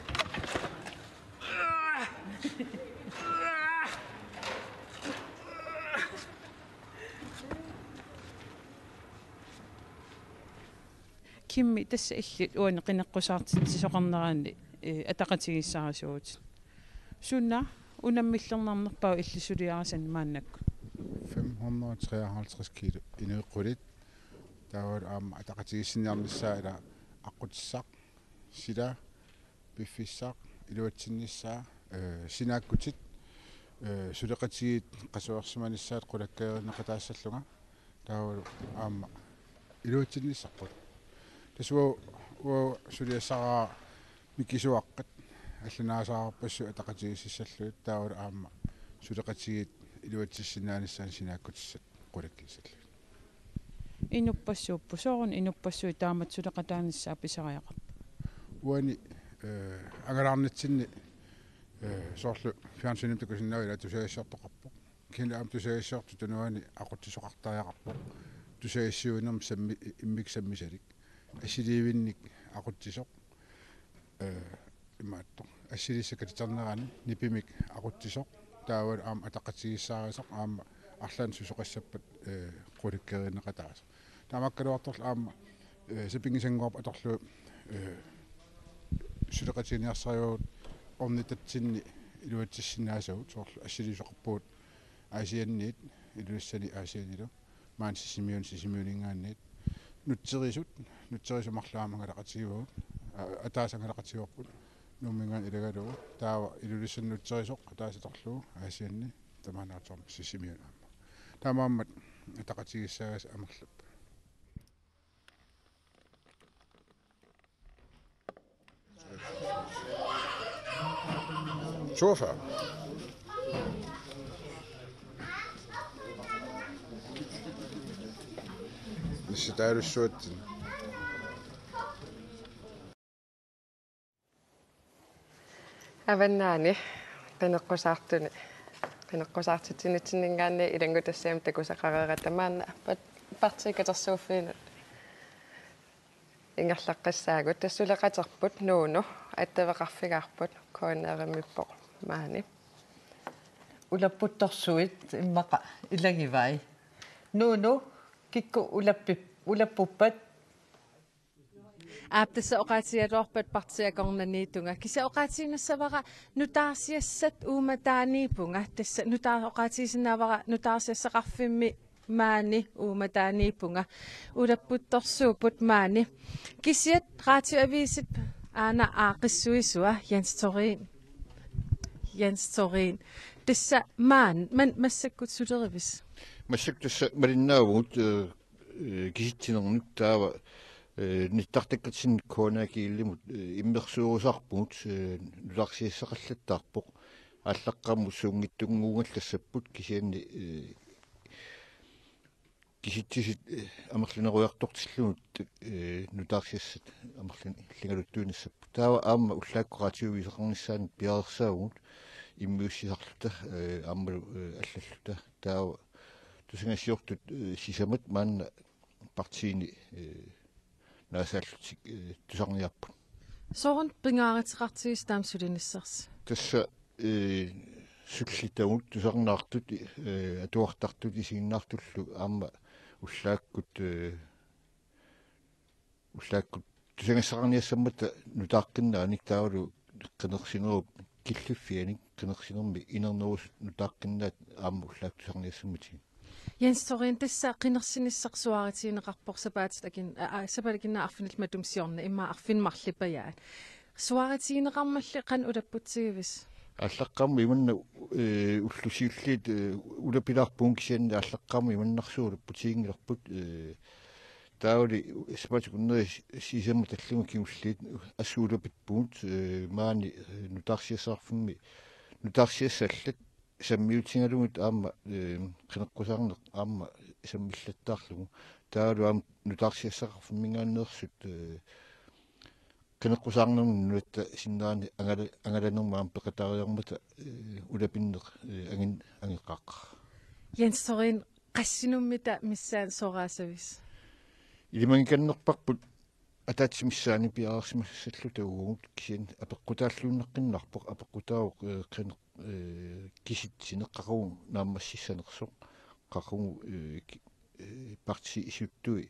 кимми тасса иллит уани qinеққусаартит сисоқарнераани атақатигиссаарасуут сунна унаммиллернарнерпау иллисулиарасан мааннакку fem hundrede og treoghalvtreds kilo inuqqulit taawal aama ataqatigissinnarnissaa ila aqqutissaq sila piffissaq iluatsinnissaa sinaakkutit suleqatigit qasuarsimanissaat qulakkaerinneqataassallunga taawal aama iluatsinnissaqqut tasua uo suliassaraa mikisuaqqat аллунааsaarpassu ataqatigississalluut taawal aama suleqatigit илуатсиссинааниссаан синаагкутиссат qulakkissallu инуппассууппу соорун инуппассуи таамат сулеқатааниссаа писариақар уани э агалаарнитсинни э соорлу фиансиним такусиннаавила тусаиссартоқарпо кина ам тусаиссарту тануани ақуттисоқартариақарпо тусаиссуунерм самми иммик саммисалик асиливинник ақуттисоқ э имаатто ассилиссакатитернерани нипимик ақуттисоқ таавал аама атақатигиссаариасақ аама арлаан сусоқассаппат э qulakkerиннеқатаас таамаккалуарторл аама э сипингисангоорп аторлу э сулеқатиниарсариуут орнитатсинни илуатсиссинаасагут соорлу ассилисоқарпуут аасианниит илуассани аасианилу маан сисимиун сисимиунингаанниит нутсерисут нутсерисумарлаамангалақатигивагут атаасангалақатигорпут нуммингаан илагалуу таава илулиссаннутсерисоқ атаасаторлуу аасианни тамаанаатсорм сисимиунаама таамааммат атақатигиссаагас амерлап toogfyrre Nissidaalussuuttin аваннаани qinеққусаартуни qinеққусаартитинитсиннингаанни илангутассаам такусақареерата маанна пат партикатерсууффиинут ингерлаққиссаагут тассулеқатерпут нууну аттавеқарфигаарпут коонеериммиппоқ маани улаппутторсуит иммақа илагивай нууну кикку улаппип улаппуппат аптаса оqaatigaluarpat partiakornaniitunga kisa oqaatiginnassavara nutaarsiassat uumataaniipunga tassa nutaa oqaatigisinnaavara nutaarsiassaqarfimmi maani uumataaniipunga ulapputtorsuuput maani kisiat radioavisit aana aaqissuisua Jens Torin Jens Torin tassa maan man massakkut sulerivis массактусса малиннаавгут киситсинернут таава ниттартаккатсин коонакииллимут иммерсуурусарпугут нуларсиассақаллаттаарпоқ аллаққамму суунгиттунгуугаллассаппут кисианни киситсисит амерлинеруйартортиллунут нутаарсиассат амерлин лингалуттуинассаппут таава аама уллааккоратиувисақарниссаани пиарерсаагут иммиуссисарлута ааммалу аллаллута таава тусингасиортут сисамат маанна партиини наасааллутик тусарниарпут соорун пингааратеқартигис таамсулиниссерс тасса э суллитагут тусарнаартут атуартартут исигиннаартуллу аама уллааккут уллааккут тусангассақарниассаммата нутаақкиннааник таавалу қинерсинеруп киллуффианик қинерсинерми инернерусут нутаақкиннаат аама уллаак тусарниассаммати Jens Torin tassa qinерсиниссарсуаритиинеқарпор сапаатит акин сапалакинна арфинил матумсиорна имма арфинмарлипаяа суаритиинеқармалли қан улаппутсигивис аллаққарми иманна уллусиуллиит улапилаарпуун кисианна аллаққарми иманнарсуулаппутигингиларпут таuli спатикуннери сисэмма таллума кимуллиит ассуулапитпуут маани нутарсиасаарфимми нутарсиассаллат саммиутингалугут аама қинеққусаарнеқ аама саммиллаттаарлугу таалу аама нутарсиассақарфиммингааннерсут қинеққусаарнермун нуатта синнаани ангала ангаланермаам пеқатариармата улапиннеқ ангин ангеққақ Jens Sorin qassinummita missaan soraasavis илимангиканнерпарпут атаатсимиссаани пиаарсимассаллу таугуут кисин апеққутааллууннаққиннарпоқ апеққутаавоқ қин киситсинеққаруу нааммассиссанерсоқ қақугу парти исуттуи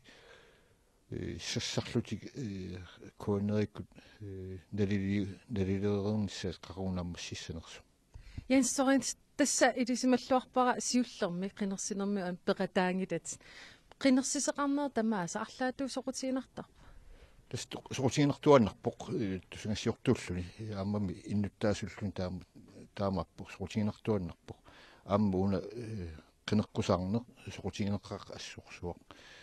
сассарлутик коонериккут налили налилеернссаас қақугу нааммассиссанерсоқ Jens Sorin тасса илисималлуарпара сиуллерми қинерсинерми ан пеқатаангитат qinnersisaqarner tamaasa арлаатуу соқутиинартарпа тас соқутиинартуаннарпоқ тусингассиортууллуни ааммами иннуттаасуллуни таама таамааппоқ соқутиинартуаннарпоқ ааммууна qinеққусаарнеқ соқутиинеққақ ассуорсуақ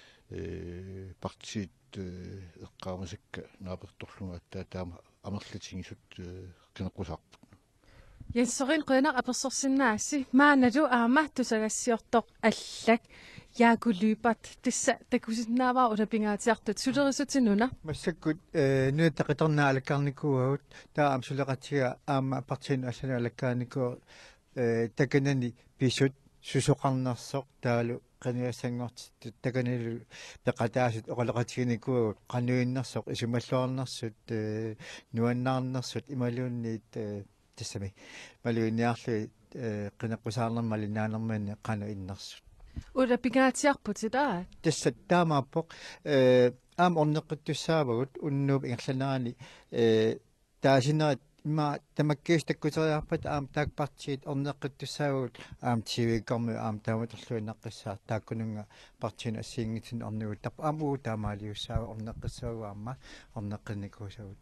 э партиит эққаамасакка нааперторлунга аттаа таама амерлатингисут qinеққусаарпут Jens Sorin qenar apersorsinnaassi maanalu aama tusagassiortoq allak яакулуипат тисса такусиннааваа улапингаатиартут сулерисутинуна массаккут э нуаттақиторнаа алаккарникууагут таа амсулеқатига аама партиин ассана алаккааникуу э таканани писут сусоқарнерсоқ таалу qaniassangortit takanilu peqataasut oqaleqatiginikuu qanuinnersоq isumalluarnersut nuannаарnersut imaluunniit тассами малуинниарлу qinaqqusaarnermali naanermanni qanu innersut Ulla pigaatiarputida тассат таамааппоқ э аам орнеққиттуссаавагут уннууп ингерланаани э таасинерат има тамаккиистаккутериарпат аам таакпартиит орнеққиттуссаавагут аам тивиккорми аам тааматорлуиннаққиссаа тааккунунга партиина ассиингитин орнугут тап аам уу таамаалиуссаава орнеққиссааваама орнеққинникуусавут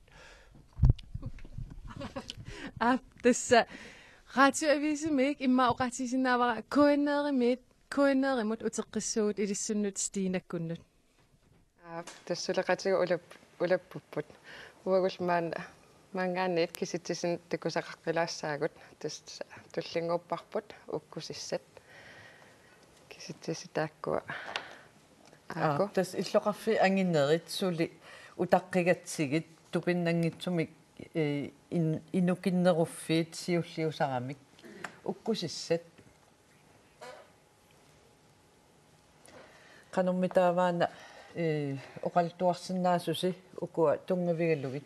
а тасса радиоависимик имма оqatisinaavara kuinneerimit kuinneerimut uteqqissuut ilissunnut stiinakkunnut аа тассулеқатига улап улаппуппут уагул маана мангаанит киситсин такусақаққилаассаагут тас туллингууппарпут уккусиссат киситсиситааккуа аа тас иллоқарфи ангиннерит сули утаққигатсигит тупиннангитсумик ин инукиннеруффиит сиуллиусарамик уккусиссат кануммитааваана э оқалтуарсинаасуси укуа тунгавигаллугит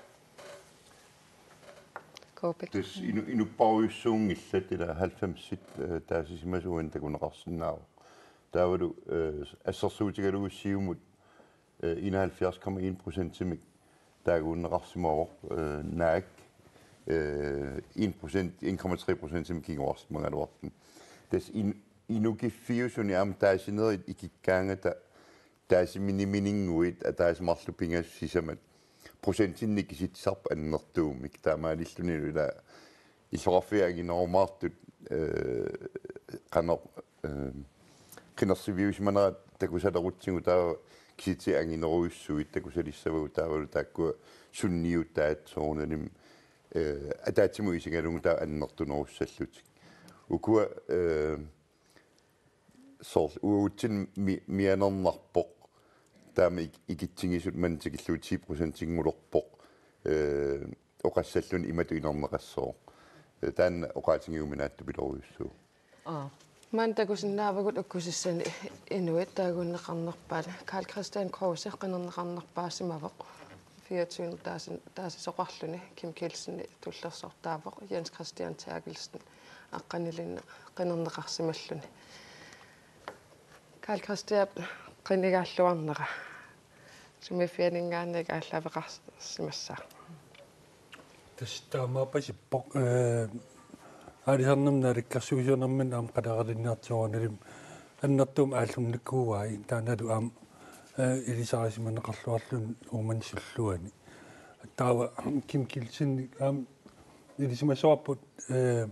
коопик тус ину инуппаруйуссуунгиллат ила halvfems-сит таасисимасуун такунеқарсинаава таавалу ассерсуутигалугуссиумут enoghalvfjerds komma en procent simik таагууннеқарсимаавоқ наак en procent en komma tre procent simikингорс мангалуартин тас ин инукиффиусуни аама таасинерит икиккаангата таасиминиминингуит атаасмарлупингас сисамат процентинник киситсарп аннертуумик таамаалиллунилу ила иллоқарфиагинеормаартут э қано қинерсивиусманера такусалерутсигу таа кисити ангинеруйуссуит такусалиссавагу таавалу тааккуа сунниуттаат соорнаним э атаатиму исигалугу таа аннертунеруссаллутик укуа э сор уутин мианернарпоқ таами икитсигисут мантикиллу ti procent ингулерпоқ э оқассаллуни имату инернеқассоо таан оқаатингиуминаатту пилоруйуссуу аа ман такусиннаавагут уккусиссани инуит таагуннеқарнерпаала Карл Кристиан Кроусе қинернеқарнерпаасимавоқ fireogtyve таасин таасисоқарлуни Ким Килсени туллерсортаавоқ Jens Christian Terkelsen аққанилинна қинернеқарсималлуни Карл Кристиан qinigaаллуарнера сумифианингаанник ааллавеқарсимассаа тастаамаапасиппоқ э алисарнам наликкарсугисуунэрмин аам қалеқалинниартиорналим аннертуум ааллумниккууаи тааналу аам илисарисиманеқарлуарлун уумансуллуани таава Ким Килсен аам илисимасоарпут э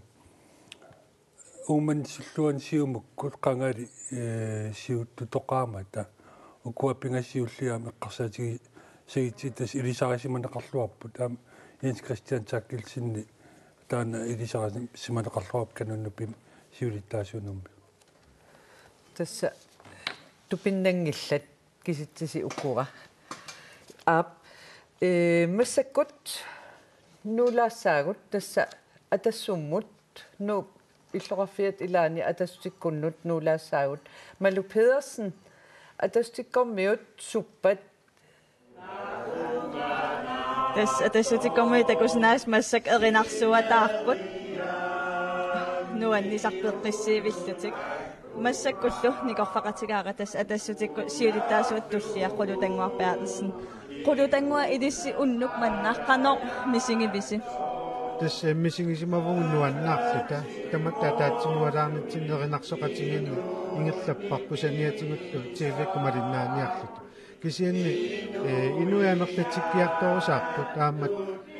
уумансуллуан сиумуккут қангали э сиуттутоқаамата ukua pingasiullia meqqarsatigi sagiti tas ilisarisimanaqarluarput aam Jens Christian Takkilsinni taana ilisarisimanaqarluarp kanunnupim siulittaasuunummi tassa tupinnangillat kisitsisi ukura aap э массаккут нулаассаагут тасса атассуммут ну иллоқарфиат илаани атассутиккуннут нулаассаагут Malou Pedersen атассутиккормиут суппат тас атассутиккормиут такуснаас массак эринарсуатаарпут нуаннисарпеққиссиивиллутик массаккуллу никорфақатигаара тас атассутикку сиулиттаасуат туллиаққулу тангуарпаатассин qulutangua idissi unnuk mannaqqano misingivisi tas misingisimavuunnuannaarluta tamatta taatsingualaarnitsinerinarsoqatinginni ingerlapparpu saniatingullu tiivikkumalinnaaniarlut kisianni inuyanerlatikkiartorusaarput taammat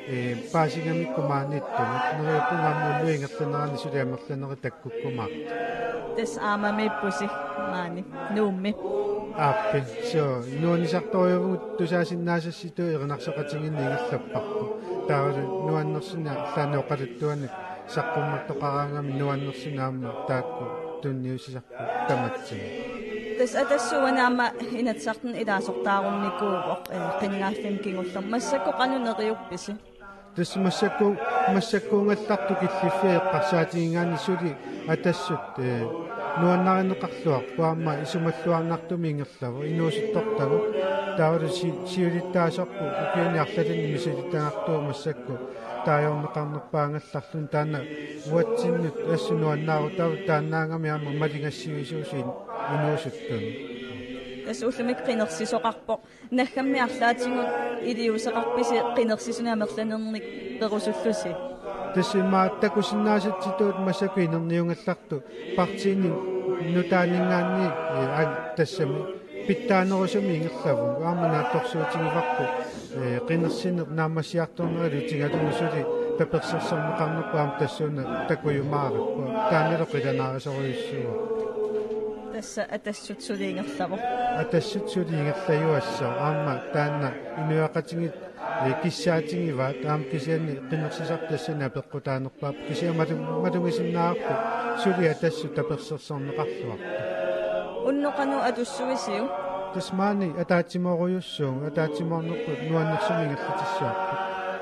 paasingamikkumaanittugut neriupungaamullu ingerlanerani suliamerlaneri takkukkumaart tas aamamippusi maani nuummi Appi, so nuanisartoriugut tusaasinnaasassitu erinarsoqatinginni ingerlapparpu taawali nuannersinna llaanoqaluttuani saqqummartoqaraangami nuannersinaamma taakku tunniusisarpu tamatsimi tas atassuanaama inatsartun ilaasortaarunnikkuuvoq qinngaaffim kingullar massakku qanuneriuppisi tas massakku massakkuungallartu killiffi eqqarsaatigingaani suli atassut nuannarineqarluar puamma isumalluarnartumi ingerlavu inuusuttortagu taawali siulittaasarpu ukiuniarlalini misilittanartuu massakku taajorneqarnerpaangallarlun taana uatsinnut assunuannaaru tavu taannaangami aama malingassiuisuusiin inuusuttuni tas ullumik qinersisoqarpoq naggammi arlaatingut iliuseqarpisi qinersisunamerlanernik perusullusi tasima takusinnaasitsituut massakuinerniungallartu partiinin nutaaningaanni tassami pittaanerusumi ingerlavu aamana torsuutigivarpu qinersiner naamassiartornerilu tingalunusuli taperserserneqarnerpu aam tassuuna takuyumaarappu taanilo qilanaarisoriussuua tassa atassut suliingerlavu atassut suliingerlayuassa aama taanna inuaqatingit kissaatingivaat aam kisianni qinersisartassana peqqutaanerpaap kisia malungisinnaarpu suli atassu taperserserneqarluarpu unnoqanu atussuisiu tasmaani ataatsimoruyussuung ataatsimornerput nuannersumingerlatissuarpu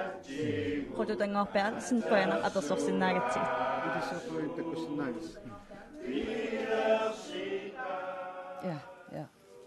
qulutangorpaarsin qoyana atersorsinnaagatti ja ja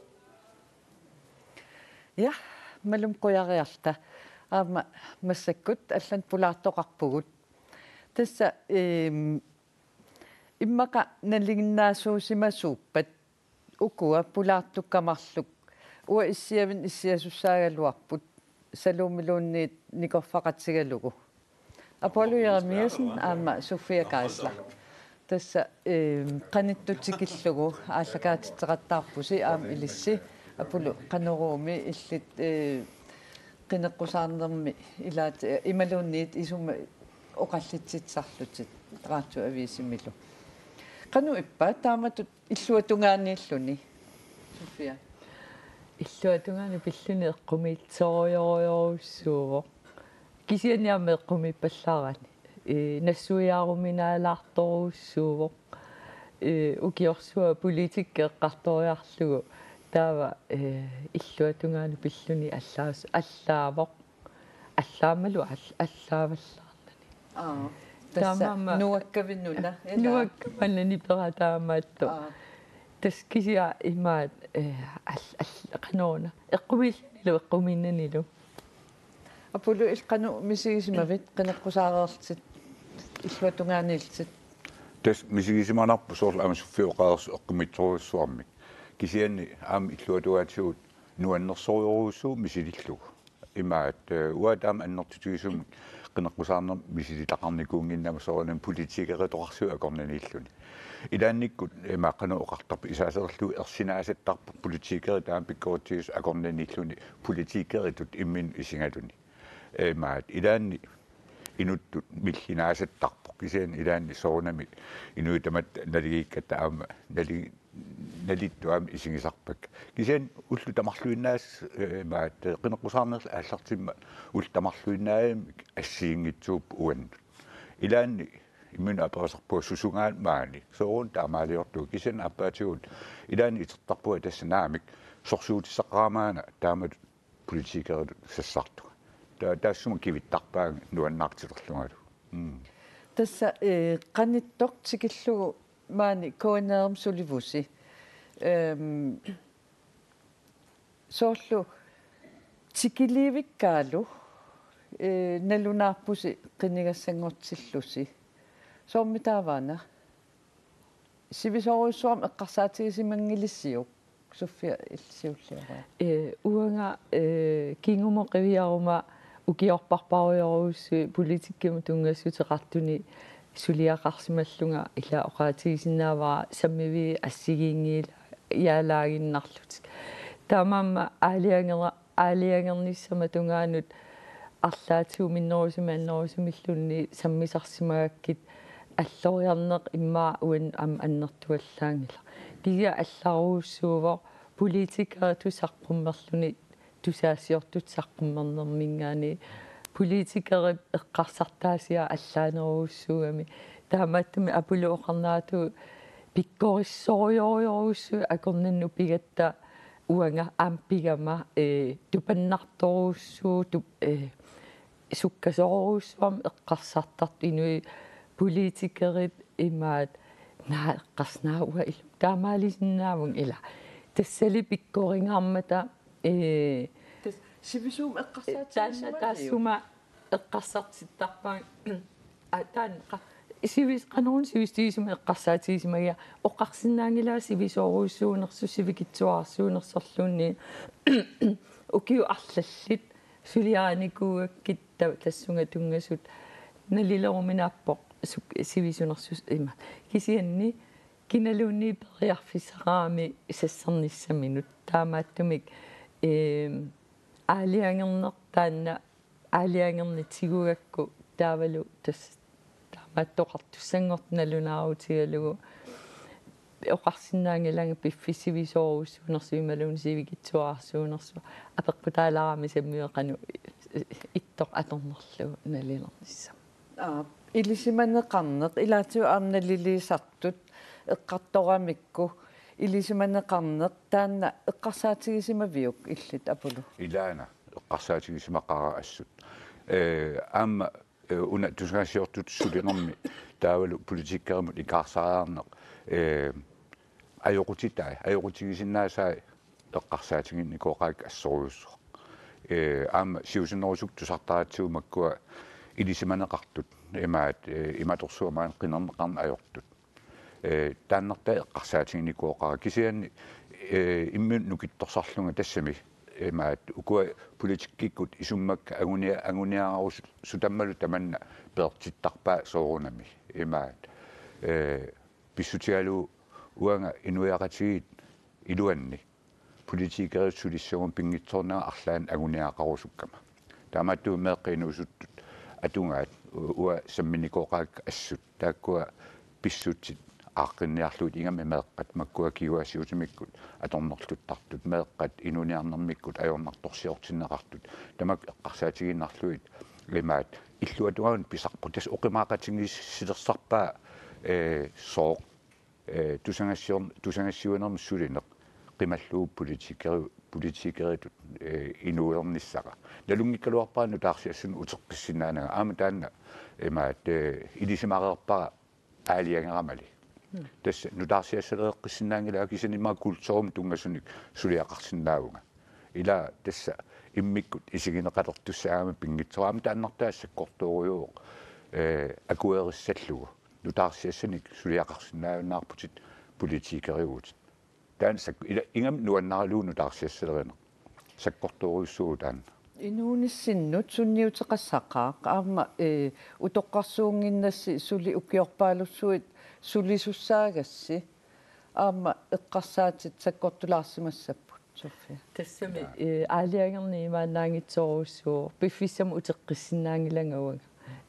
ja malum qoyariarta aama massakkut allan pulaartoqarpugut tassa eem immaqa nalliginnaasuusimasuuppat ukua pulaartukkamarluk ua issiavin issiasussaagaluarput saluumiluunniit nikorfaqatsigalugu Apollo Jeremiasen aama Sofia Geisler tassa eem qanittutikillugu ааллакаатитсеқаттаарпуси аама илисси апулу канеруumi иллит э qinеққусаарнерми илаат ималуунниит исума оқаллитситсарлутит раатсу ависимилу qanu ippa taamatut illuatungaaнииллуни Sofia иллуатунгаани пиллуни эққумиитсориориоруссуувоо кисианиарме эққумиппаллаарани э нассуиааруминаалаарторуссуувоо э укиорсуа политикке эққарториарлугу таава э иллуатунгаани пиллуни аллаас аллаавоқ аллаамалу аллааваллаарлани аа тасса нуаккавиннуна нуаккаванни ператаамаатто тас кисиа имаат э алла каноона эққумиллу эққуминнанилу апулу илқану мисигисимавит qinеққусаареерлтит иллуатунгаанилтит тас мисигисиманарпу соорлу амасуффиоқарерсу эққумитсоруссуармик кисианни аама иллуатуаатигут нуаннерсориоруссуу мисилиллугу имаат уатаама аннертутигисумут qinеққусаарнер мисилитақарникуунгиннама соорнам политикериторсу акорнаниллуни илаанниккут имааққану оқартарпу исаасерлу ерсинаасаттарпу политикери таам пиккорутигис акорнаниллуни политикеритут иммин исингалуни имаат илаанни inuttut millinaasattarpoq kisian ilaanni soornami inuitamat naligiikkatta aama nali nalittuam isingisarpak kisian ullu tamarluinnaas maat qineqqusaarnerla aallartimma ull tamarluinnaayamik assiingitsuup uannut ilaanni immun aperisarpua susungaan maani soorun taamaaliortu kisian appaatigut ilaanni itertarpua tassanaamik sorsuutissaqaamaana taamat politiikerit sassartu ta taassuma kivittarpaa nuannaartilerlungalu tassa qanittoq tikillugu maani koineerum sulivusi ehm soorlu tikiliivikkaalu e nalunaarpusi qinigassangortillusi soormitaavaana sivisoruissuam eqqarsaatigisimangilissiuq Sofia ilsiulliora э уанга э кингумо qeviaruma ukiorparparuyorussu политиккиму тунгассутеқартуни сулиақарсималлунга ила оqaатигисиннаавара саммиви ассигиингиила яалаагиннарлутик таамаама аалиангера аалиангерниссама тунгаанут арлаатиу миннерусимааннерусимиллунни саммисарсимагаккит аллориарнеқ иммаа уан ам аннертуаллаангила кия алларуussуувор политикера тусаққуммерлуни тусаассиортут саққуммернермингаани политикерит эққарсартаасиа аллаанеруussуугами таамааттами апулуоқарнаату пиккориссориориоруссу акорнанну пигатта уанга аампигама э тупаннарторуussуу туп э суккасоруussуам эққарсартарт инуи политикерит имаат наа эққарснауа ил таамаалисиннаавун ила тассали пиккорингааммата э сивисуум эққарсаатигисимаа таассума эққарсартиттарпаа атаанқа сивис канун сивистигисима эққарсаатигисимагиа оққарсинаангилаа сивисооруussуунерсу сивикитсуарсуунерсорлуунни укиу арлаллит сулиааникуугаккит тассунга тунгасут налилеруминааппоқ сивисунерсус има кисианни киналуунни периарфиссараами сассерниссаминут таамааттумик э аалиангернер таанна аалиангерни тигугакку таавалу тас таамааттоқартуссангортналунааутигалугу оқарсинаангиланга пиффисивисоорусуунерсу ималуун сивигитсуарсуунерсу апеққутааларами саммиеқану иттоқ аторнерлугу налилерниссам а илисиманеқарнеқ илаатиу арналилисартут эққарторамикку илисиманеқарнеқ таанна эққарсаатигисимавиук иллит апулу илаана эққарсаатигисимақара ассут э аама уна тусгаасиортут сулингерми таавалу политиккеримут икаарсараарнеқ э ajokutitai ajokutigisinnaasai eqqarsaatiginni koqaak assoruussoq э аама сиусиннерусук тусартаратсуумаккуа илисиманеқартут имаат иматорсуумаан қинернеқарна ajortut э тааннерта эққарсаатигинни коқара кисианни э иммун нукитторсарлунга тассами имаат укуа политиккиккут исуммакка агуниа агуниаарус сутаммалу таманна пеэртиттарпаа соорунами имаат э писсутиалу уанга инуяратигит илуанни политикерит сулиссагун пингитсорнаа арлаан агуниаақарусуккама таамааттуу меэққинуусуттут атунгаат уа самминикоқаак ассут тааккуа писсутсит ааққинниарлуут ингами меэққат маккуа кигуасиутимиккут аторнерлуттартут меэққат инуниарнэрмиккут аёрнарторсиортиннеқартут тамак эққарсаатигиннарлуит лимаат иллуатугаун писарпу тас оқимаақатингис силерсарпаа э соо э тусангассиор тусангассиунерм сулинеқ qimalluu politikeri politikeritut inuernissaqa nalungikkaloarpaanu taarsiassun uteqqissinaanaga aama taanna emaat ilisimareerpara aaliangeramali tassa nutaarsiassaleeqqissinaangilaa kisanimaa kultsorum tungasunik suliaqarsinnaagunga ila tassa immikkut isigineqalertussaama pingitsoraama taannartaassakkortuuruuq э акуерissаллугу нутаарсиассаник сулиақарсинааунаарпутит политикериуут таансак ингам нуаннаралууну таарсиассалерина саккорторуйссуу таан инуунissиннут сунниутеқассақаа аама э утоққарсуунгиннасси сули укиорпаалуссуит сулисуссаагасси аама эққарсаатит саккортулаарсимассаппут софия тассами э аалиангерни имаанаангитсоруссуу пиффиссам утеққиссинаангилангауга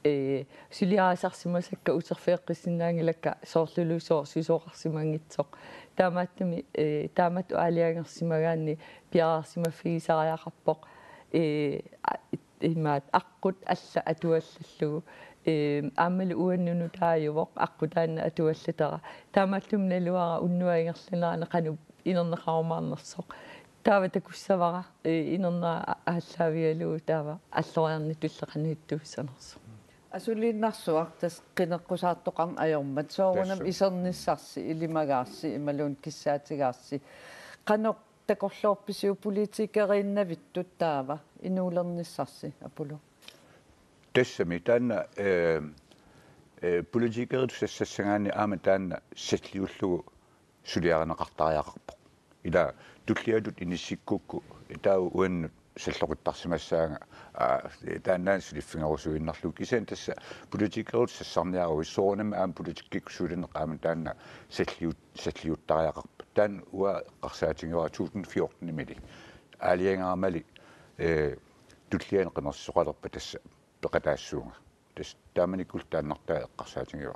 э сулиаасарсимасакка утерфеэккиссиннаангилакка соорлулуусоорсисоқарсимангитсоқ таамааттами э тааматту аалиангерсимагаанни пиараарсимаффигисариақарпоқ э имаат аққут алла атуаллаллугу э ааммалу уаннуну тааювоқ аққутаанна атуаллатара таамааттум налуара уннуаингерланаана қану инернеқарумаарнерсоқ таава такуссавара э инернаа ааллаавиалуу таава аллориарни туллеқанниттуиссанерсо асулииннарсуартас қинеққусаартоқарн аёрмат соорунам исерниссарси илимагаарси ималуун киссаатигаарси қаноқ такорлоорписиу политикериннавиттут таава инуулерниссарси апулу тассами таанна э э политикерит сассагаани аама таанна сатлиуллугу сулиаринеқартариақарпоқ ила туллиадут иниссиккукку таау уаннут саллоқиттарсимассаага тааннаан сулиффингерусуиннарлу кисаан тасса политикерут сассарниаруи соонама аам политиккиксулинеқаама таанна саллиут саллиуттариақарпа таан уа қарсаатингера to thousand fourteen имили аалиангаарамали э туллианеқинерсоқалерпа тасса пеқатаассуунга тас тааманиккул тааннартаа эққарсаатингера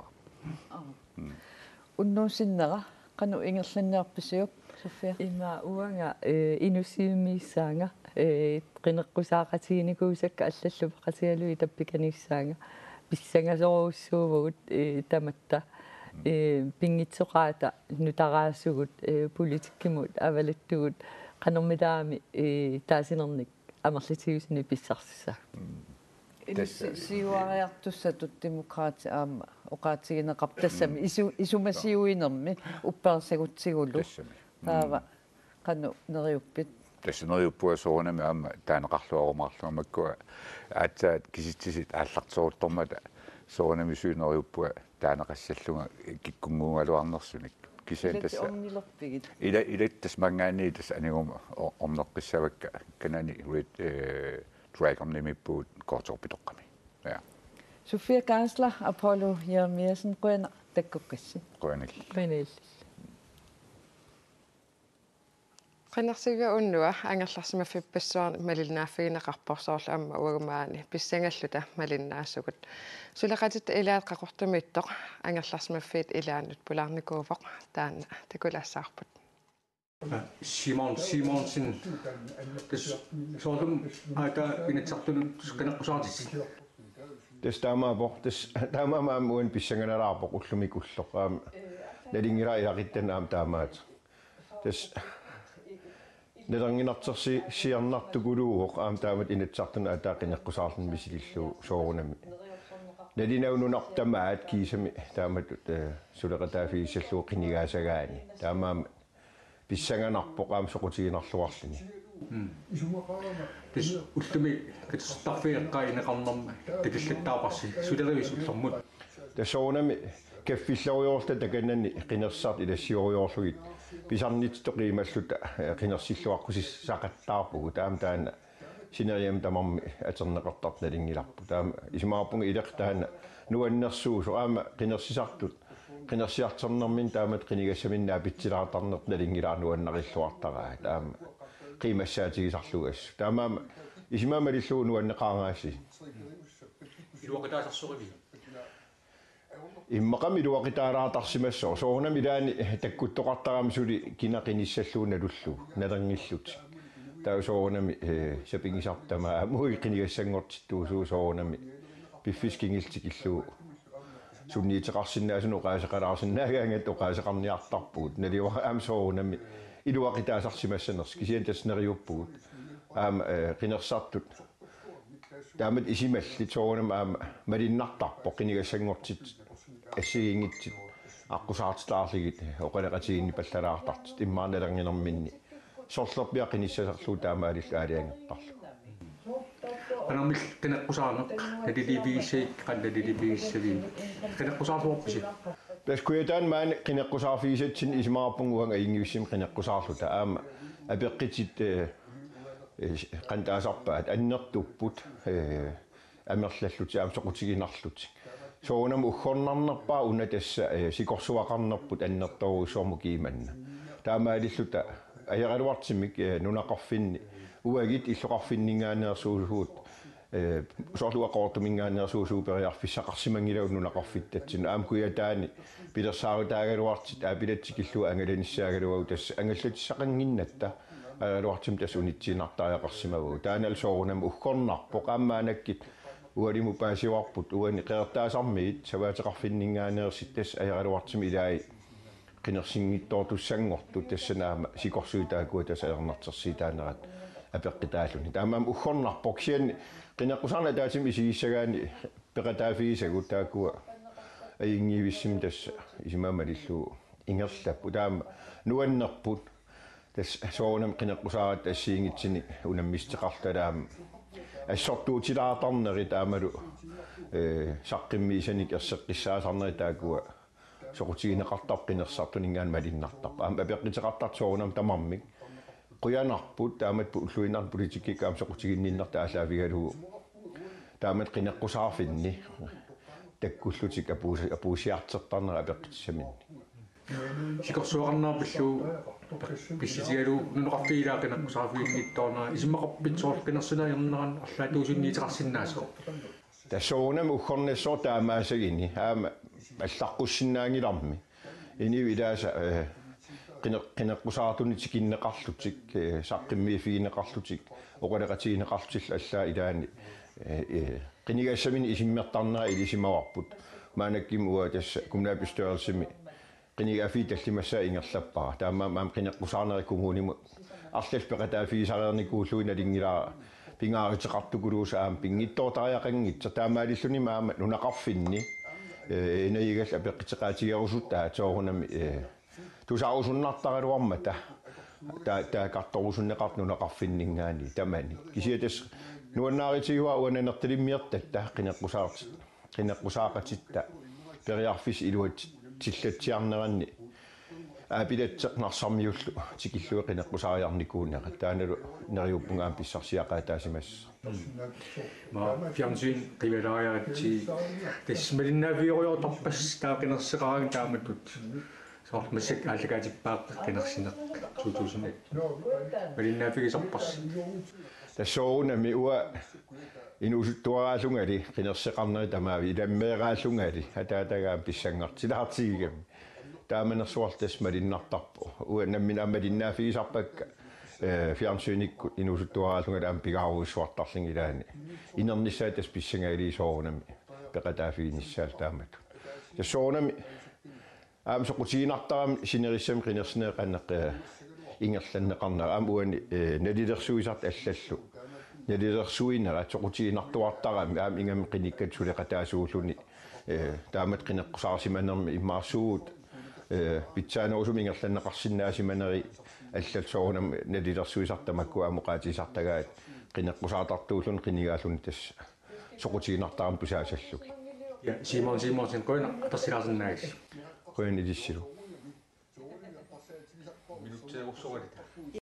уннуусиннера қану ингерланниарписиуп софия има уанга э инусиумиссаанга э qinеққусаақатигиникуусакка аллаллу пеқатигалуи таппиканиссаанга писсангасоруссуувгут э таматта э пингитсоқаата нутараасугут э политиккимут авалаттугут қанормитаами э таасинерник амерлитигусни писсарсисаа сиуариартуссатут демократи аама оқаатигинеқартассами ису исумасиуинерми упперсагутсигулу таава қану нериуппит тассинериуппуа соонами аама таанеқарлуарумарлуамаккуа аатсаат киситсисит ааллартсоруттормата соонами суинериуппуа таанеқассаллунга киккунгуунгалуарнерсуник кисаан тасса ила илаттас мангаани тас анигума орнеққиссавакка канани рит э Dragon nimippuut kortorpitoqqami ja Sofia Kansler Apollo Jeremiasen quen takkukassi quenil quenil qinarsiga unnua angerlarsimaffippassuarni malilnaafigineqarporsoorlu amma uagumaani pissangalluta malinnaassugut suleqatitta ilaat qaqortumittoq angerlarsimaffiit ilaannut pularnikuuvoq taanna takulaassаарput Simon Simonsin des sollum aita pinitsartunut qinaqqusaartis des tama bo des tama ma muun pissanganaraarpoq ullumikullorqaam nalingira ilaqittan aam taamaat des nadanginartersi siarnartukuluuq aam taamat initsartuna ataaqinaqqusaarlun misilillu soorunami nalinaununertamaat kiisami taamat suleqataafigisalluu qinigaasagaani taamaam писсанганарпоқ аам соқутигинарлуарлини тис уллуми китсартарфиэққаинеқарнэрма китиллаттаапарси сулеривис уллэрмут тасоонами каффиллориорта таканнани қинерсарт илассиориорлугит писарнит тоқималлута қинерсиллуаққусис сақаттаарпугу таам таана синериам тамарми атернеқартарт налингиларпу таам исмаарпунга илеқ таана нуаннерсуусо аама қинерсисартут qinarsiartornermin taamat qinigassaminna pitsilaatarnert nalingilaanuannaqilluartaraa taama qiimassaatigisarlugas taamaama isimaama lilluu nuanneqaangaassi iluaqitaasarsorimi иммақами луақитаалаатарсимассоо соорнами лаани таккуттоқартарами сули кинақинissаллуунналуллу налангиллут таа соорнами сапингисартама амуи қинигассангортиттуу соорнами пиффискингилтикиллуу сунниитеқарсинаасуну қаасеқалаарсинаагаангат оқаасеқарниартарпугут налиуа аам соорнами илуақитаасарсимассанерс кисиан таснериуппугут аам қинерсартут таамат исималли соорнам аам малиннартарпо қинигассангортит ассигингитсит аққусаартитаарлигит оқалеқатигинни паллалаартарт иммаарналангинерминни сорлерпиа қиниссасарлуу таамаалилла аалиангертарлу анамил qinaqqusaarneq nalilivigissaik qannalilivigissavi qinaqqusaarluorpisi таскуятаан маан qinaqqusaarfigisatsin isimaarpunguanga ingivissим qinaqqusaarluta аама апеққитит qantaasarpaat аннертуппут э амерлаллути аам соқутигинарлути соонам уггорнарнерпаа уна тасса сикорсуақарнерпут аннерторуусуарму кииманна таамаалиллута аяралуартимик нунақарфинни уагит иллоқарфиннингаанеерсуулгуут soorluaqortumingaannersuusuuperiarfissaqarsimangilaup nunaqarfittatsin aamkuya taani pilersaaritaaгаluartit aapilatsikillu angalanissaaгалуау тасса ангаллутиссақангиннатта агалуартим тас униtsiinartaajaqarsimavuu таанал соорунам уггорнарпо qaammaanakкит уалиму паасиуарпут уани қеэртаасармиит саваатеқарфиннингаанерсит тас аjaгалуартим илаи qinерсингиттоортуссангорту тассанаама сикорсуитаакуа тасаернартерсиитаанерат апеққитааллуни таамаам уггорнарпо кисиани qinеққусарна таатим исигиссагаани пеқатаафигисагу таакуа аингиивиссим тасса исимаамалиллуу ингерлаппу таама нуаннерпут тас соонам qinеққусаарат ассиингитсини унаммистеқарталаама ассортуутилаартарнери таамалу э саққиммиисаник ерсеққиссаасарнери таакуа соқутигинеқартар qinерсартунингаан малиннартарпа аама апеққитеқартар соонам тамармик quyanarput taamat pu ulluinar politikikaam soqutiginninnerta aalaavigaluu taamat qinеққусаарфинни таккуллутик апуус апуусиартерторнера апеққитсаминни сикорсуарнаарпиллуу писситигалуу нунеқартигилаа qinеққусаарфигингитторнера исиммақарпитсоорл qinерсинаернеран арлаатуусинниитеқарсинаасо тасоонам уггорнессоо таамаасагини аама аллаққуссинаангиларми инивилааса qinеққусаартунитик иннеқарлутик саққиммиифигинеқарлутик оқалеқатигинеқарлутилла аллаа илаани qinigaassamini isimmertarnera ilisимаварпут маанакким уа тасса кумнаапистуарсими qinigaafi таллимассаа ингерлаппара таама маам qinеққусаарнери кумууниму арлал пеқатаафигисареерникууллуина лингилаа пингааритеқартукулуус аам пингиттоотариақангитса таамаалиллуни маама нунақарфинни энеигал апеққитеқаатигерусутаа тоорунами тусаарусуннартаралуармата та та картторусуннеқарт нунеқарфиннингаани тамани кисиатас нуаннааритигуа уананерталиммиертатта qinеққусаарт qinеққусаақатитта периарфис илуат тиллатсиарнеранни аапилатсеқнарсармиуллу тикиллуа qinеққусаариарникуунера тааналу нериуппунгаам писсарсиақаатаасимас ма фиамсин qivelaariaratsi тассмалиннаафиориортарпас таақинерсеқараан тааматтут соор масак ааллагаатиппаақ qinерсинеқ two thousand eight малиннаафигисарпарс тассоорунами уа инусуттуараалунгали qinерсеқарнери тамаави иламмеераалунгали атаатагаам писсангартилаартигигами тааманерсуартас малиннартарпо уа наммина малиннаафигисарпакка э фиамсиникку инусуттуараалунгали аам пигааруиссуартарлингилаани инернissaа тас писсангаилисоорунами пеқатаафигиниссаал таамат тассоорунами аам соқутигинартарами синериссами qinерсинеқаннеқ ингерланнеқарнера аам уани налилерсуисарт аллаллу налилерсуинера соқутигинартуартарами аам ингами qinikkatsuleqataasuuluni э таамат qinеққусаарсиманерми иммаарсуут э питсаанерусум ингерланнеқарсинаасиманери аллал соорунам налилерсуисартамакку амоқаатисартагаат qinеққусаартартуулун qinigaalluni тасса соқутигинартарам пусаасаллуки я симон симонсен коина тассилаасиннаагис коина илиссилу минутте уссорита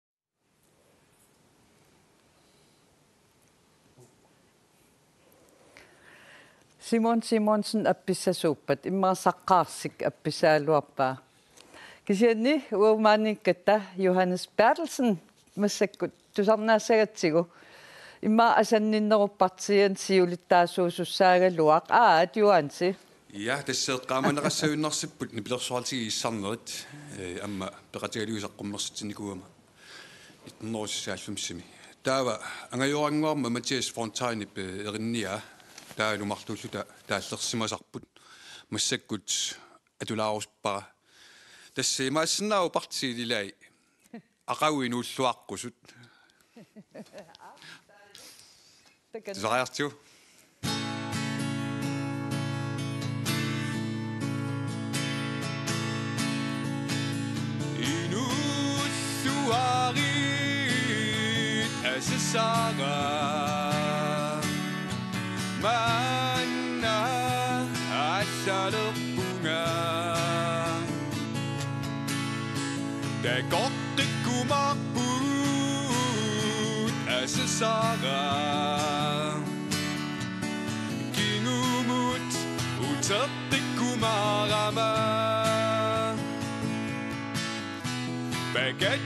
Simon Simonsen апписсасууппат иммаасаққаарсик апписаалуарпаа кисианни уумааникката Johannes Bertelsen массаккут тусарнаассагатсигу имма асанниннеруппартиан сиулиттаасуусуссаагалуақ аат юанси Ja, тассеэт qaamанеқассавиннарсиппут нипилерсуартиги иссарнерит амма пеқатигалуисаққуммерситсиникуама итнерусиссааллумсими таава ангайорангуарма Матиас Фронтайнип эринниа таалумартууллута тааллерсимасарпут массаккут атулааруспара тассимаассиннаау партиилилай ақауинууллуаққусут Заяартиу инуссуарит ассага манна ассалерпунга дагоққиккумарпут ассага кинумут утеққиккумарама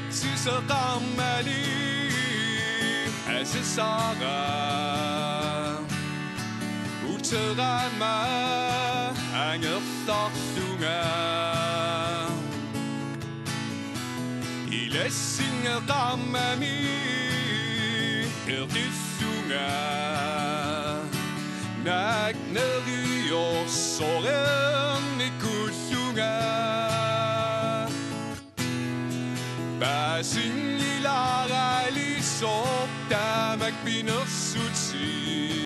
багатсисеқармали ассага Serama angertartunga Ilessingeqarmami irtissunga Nagneriorsorennikussunga Basingilaralisortamak pinersunga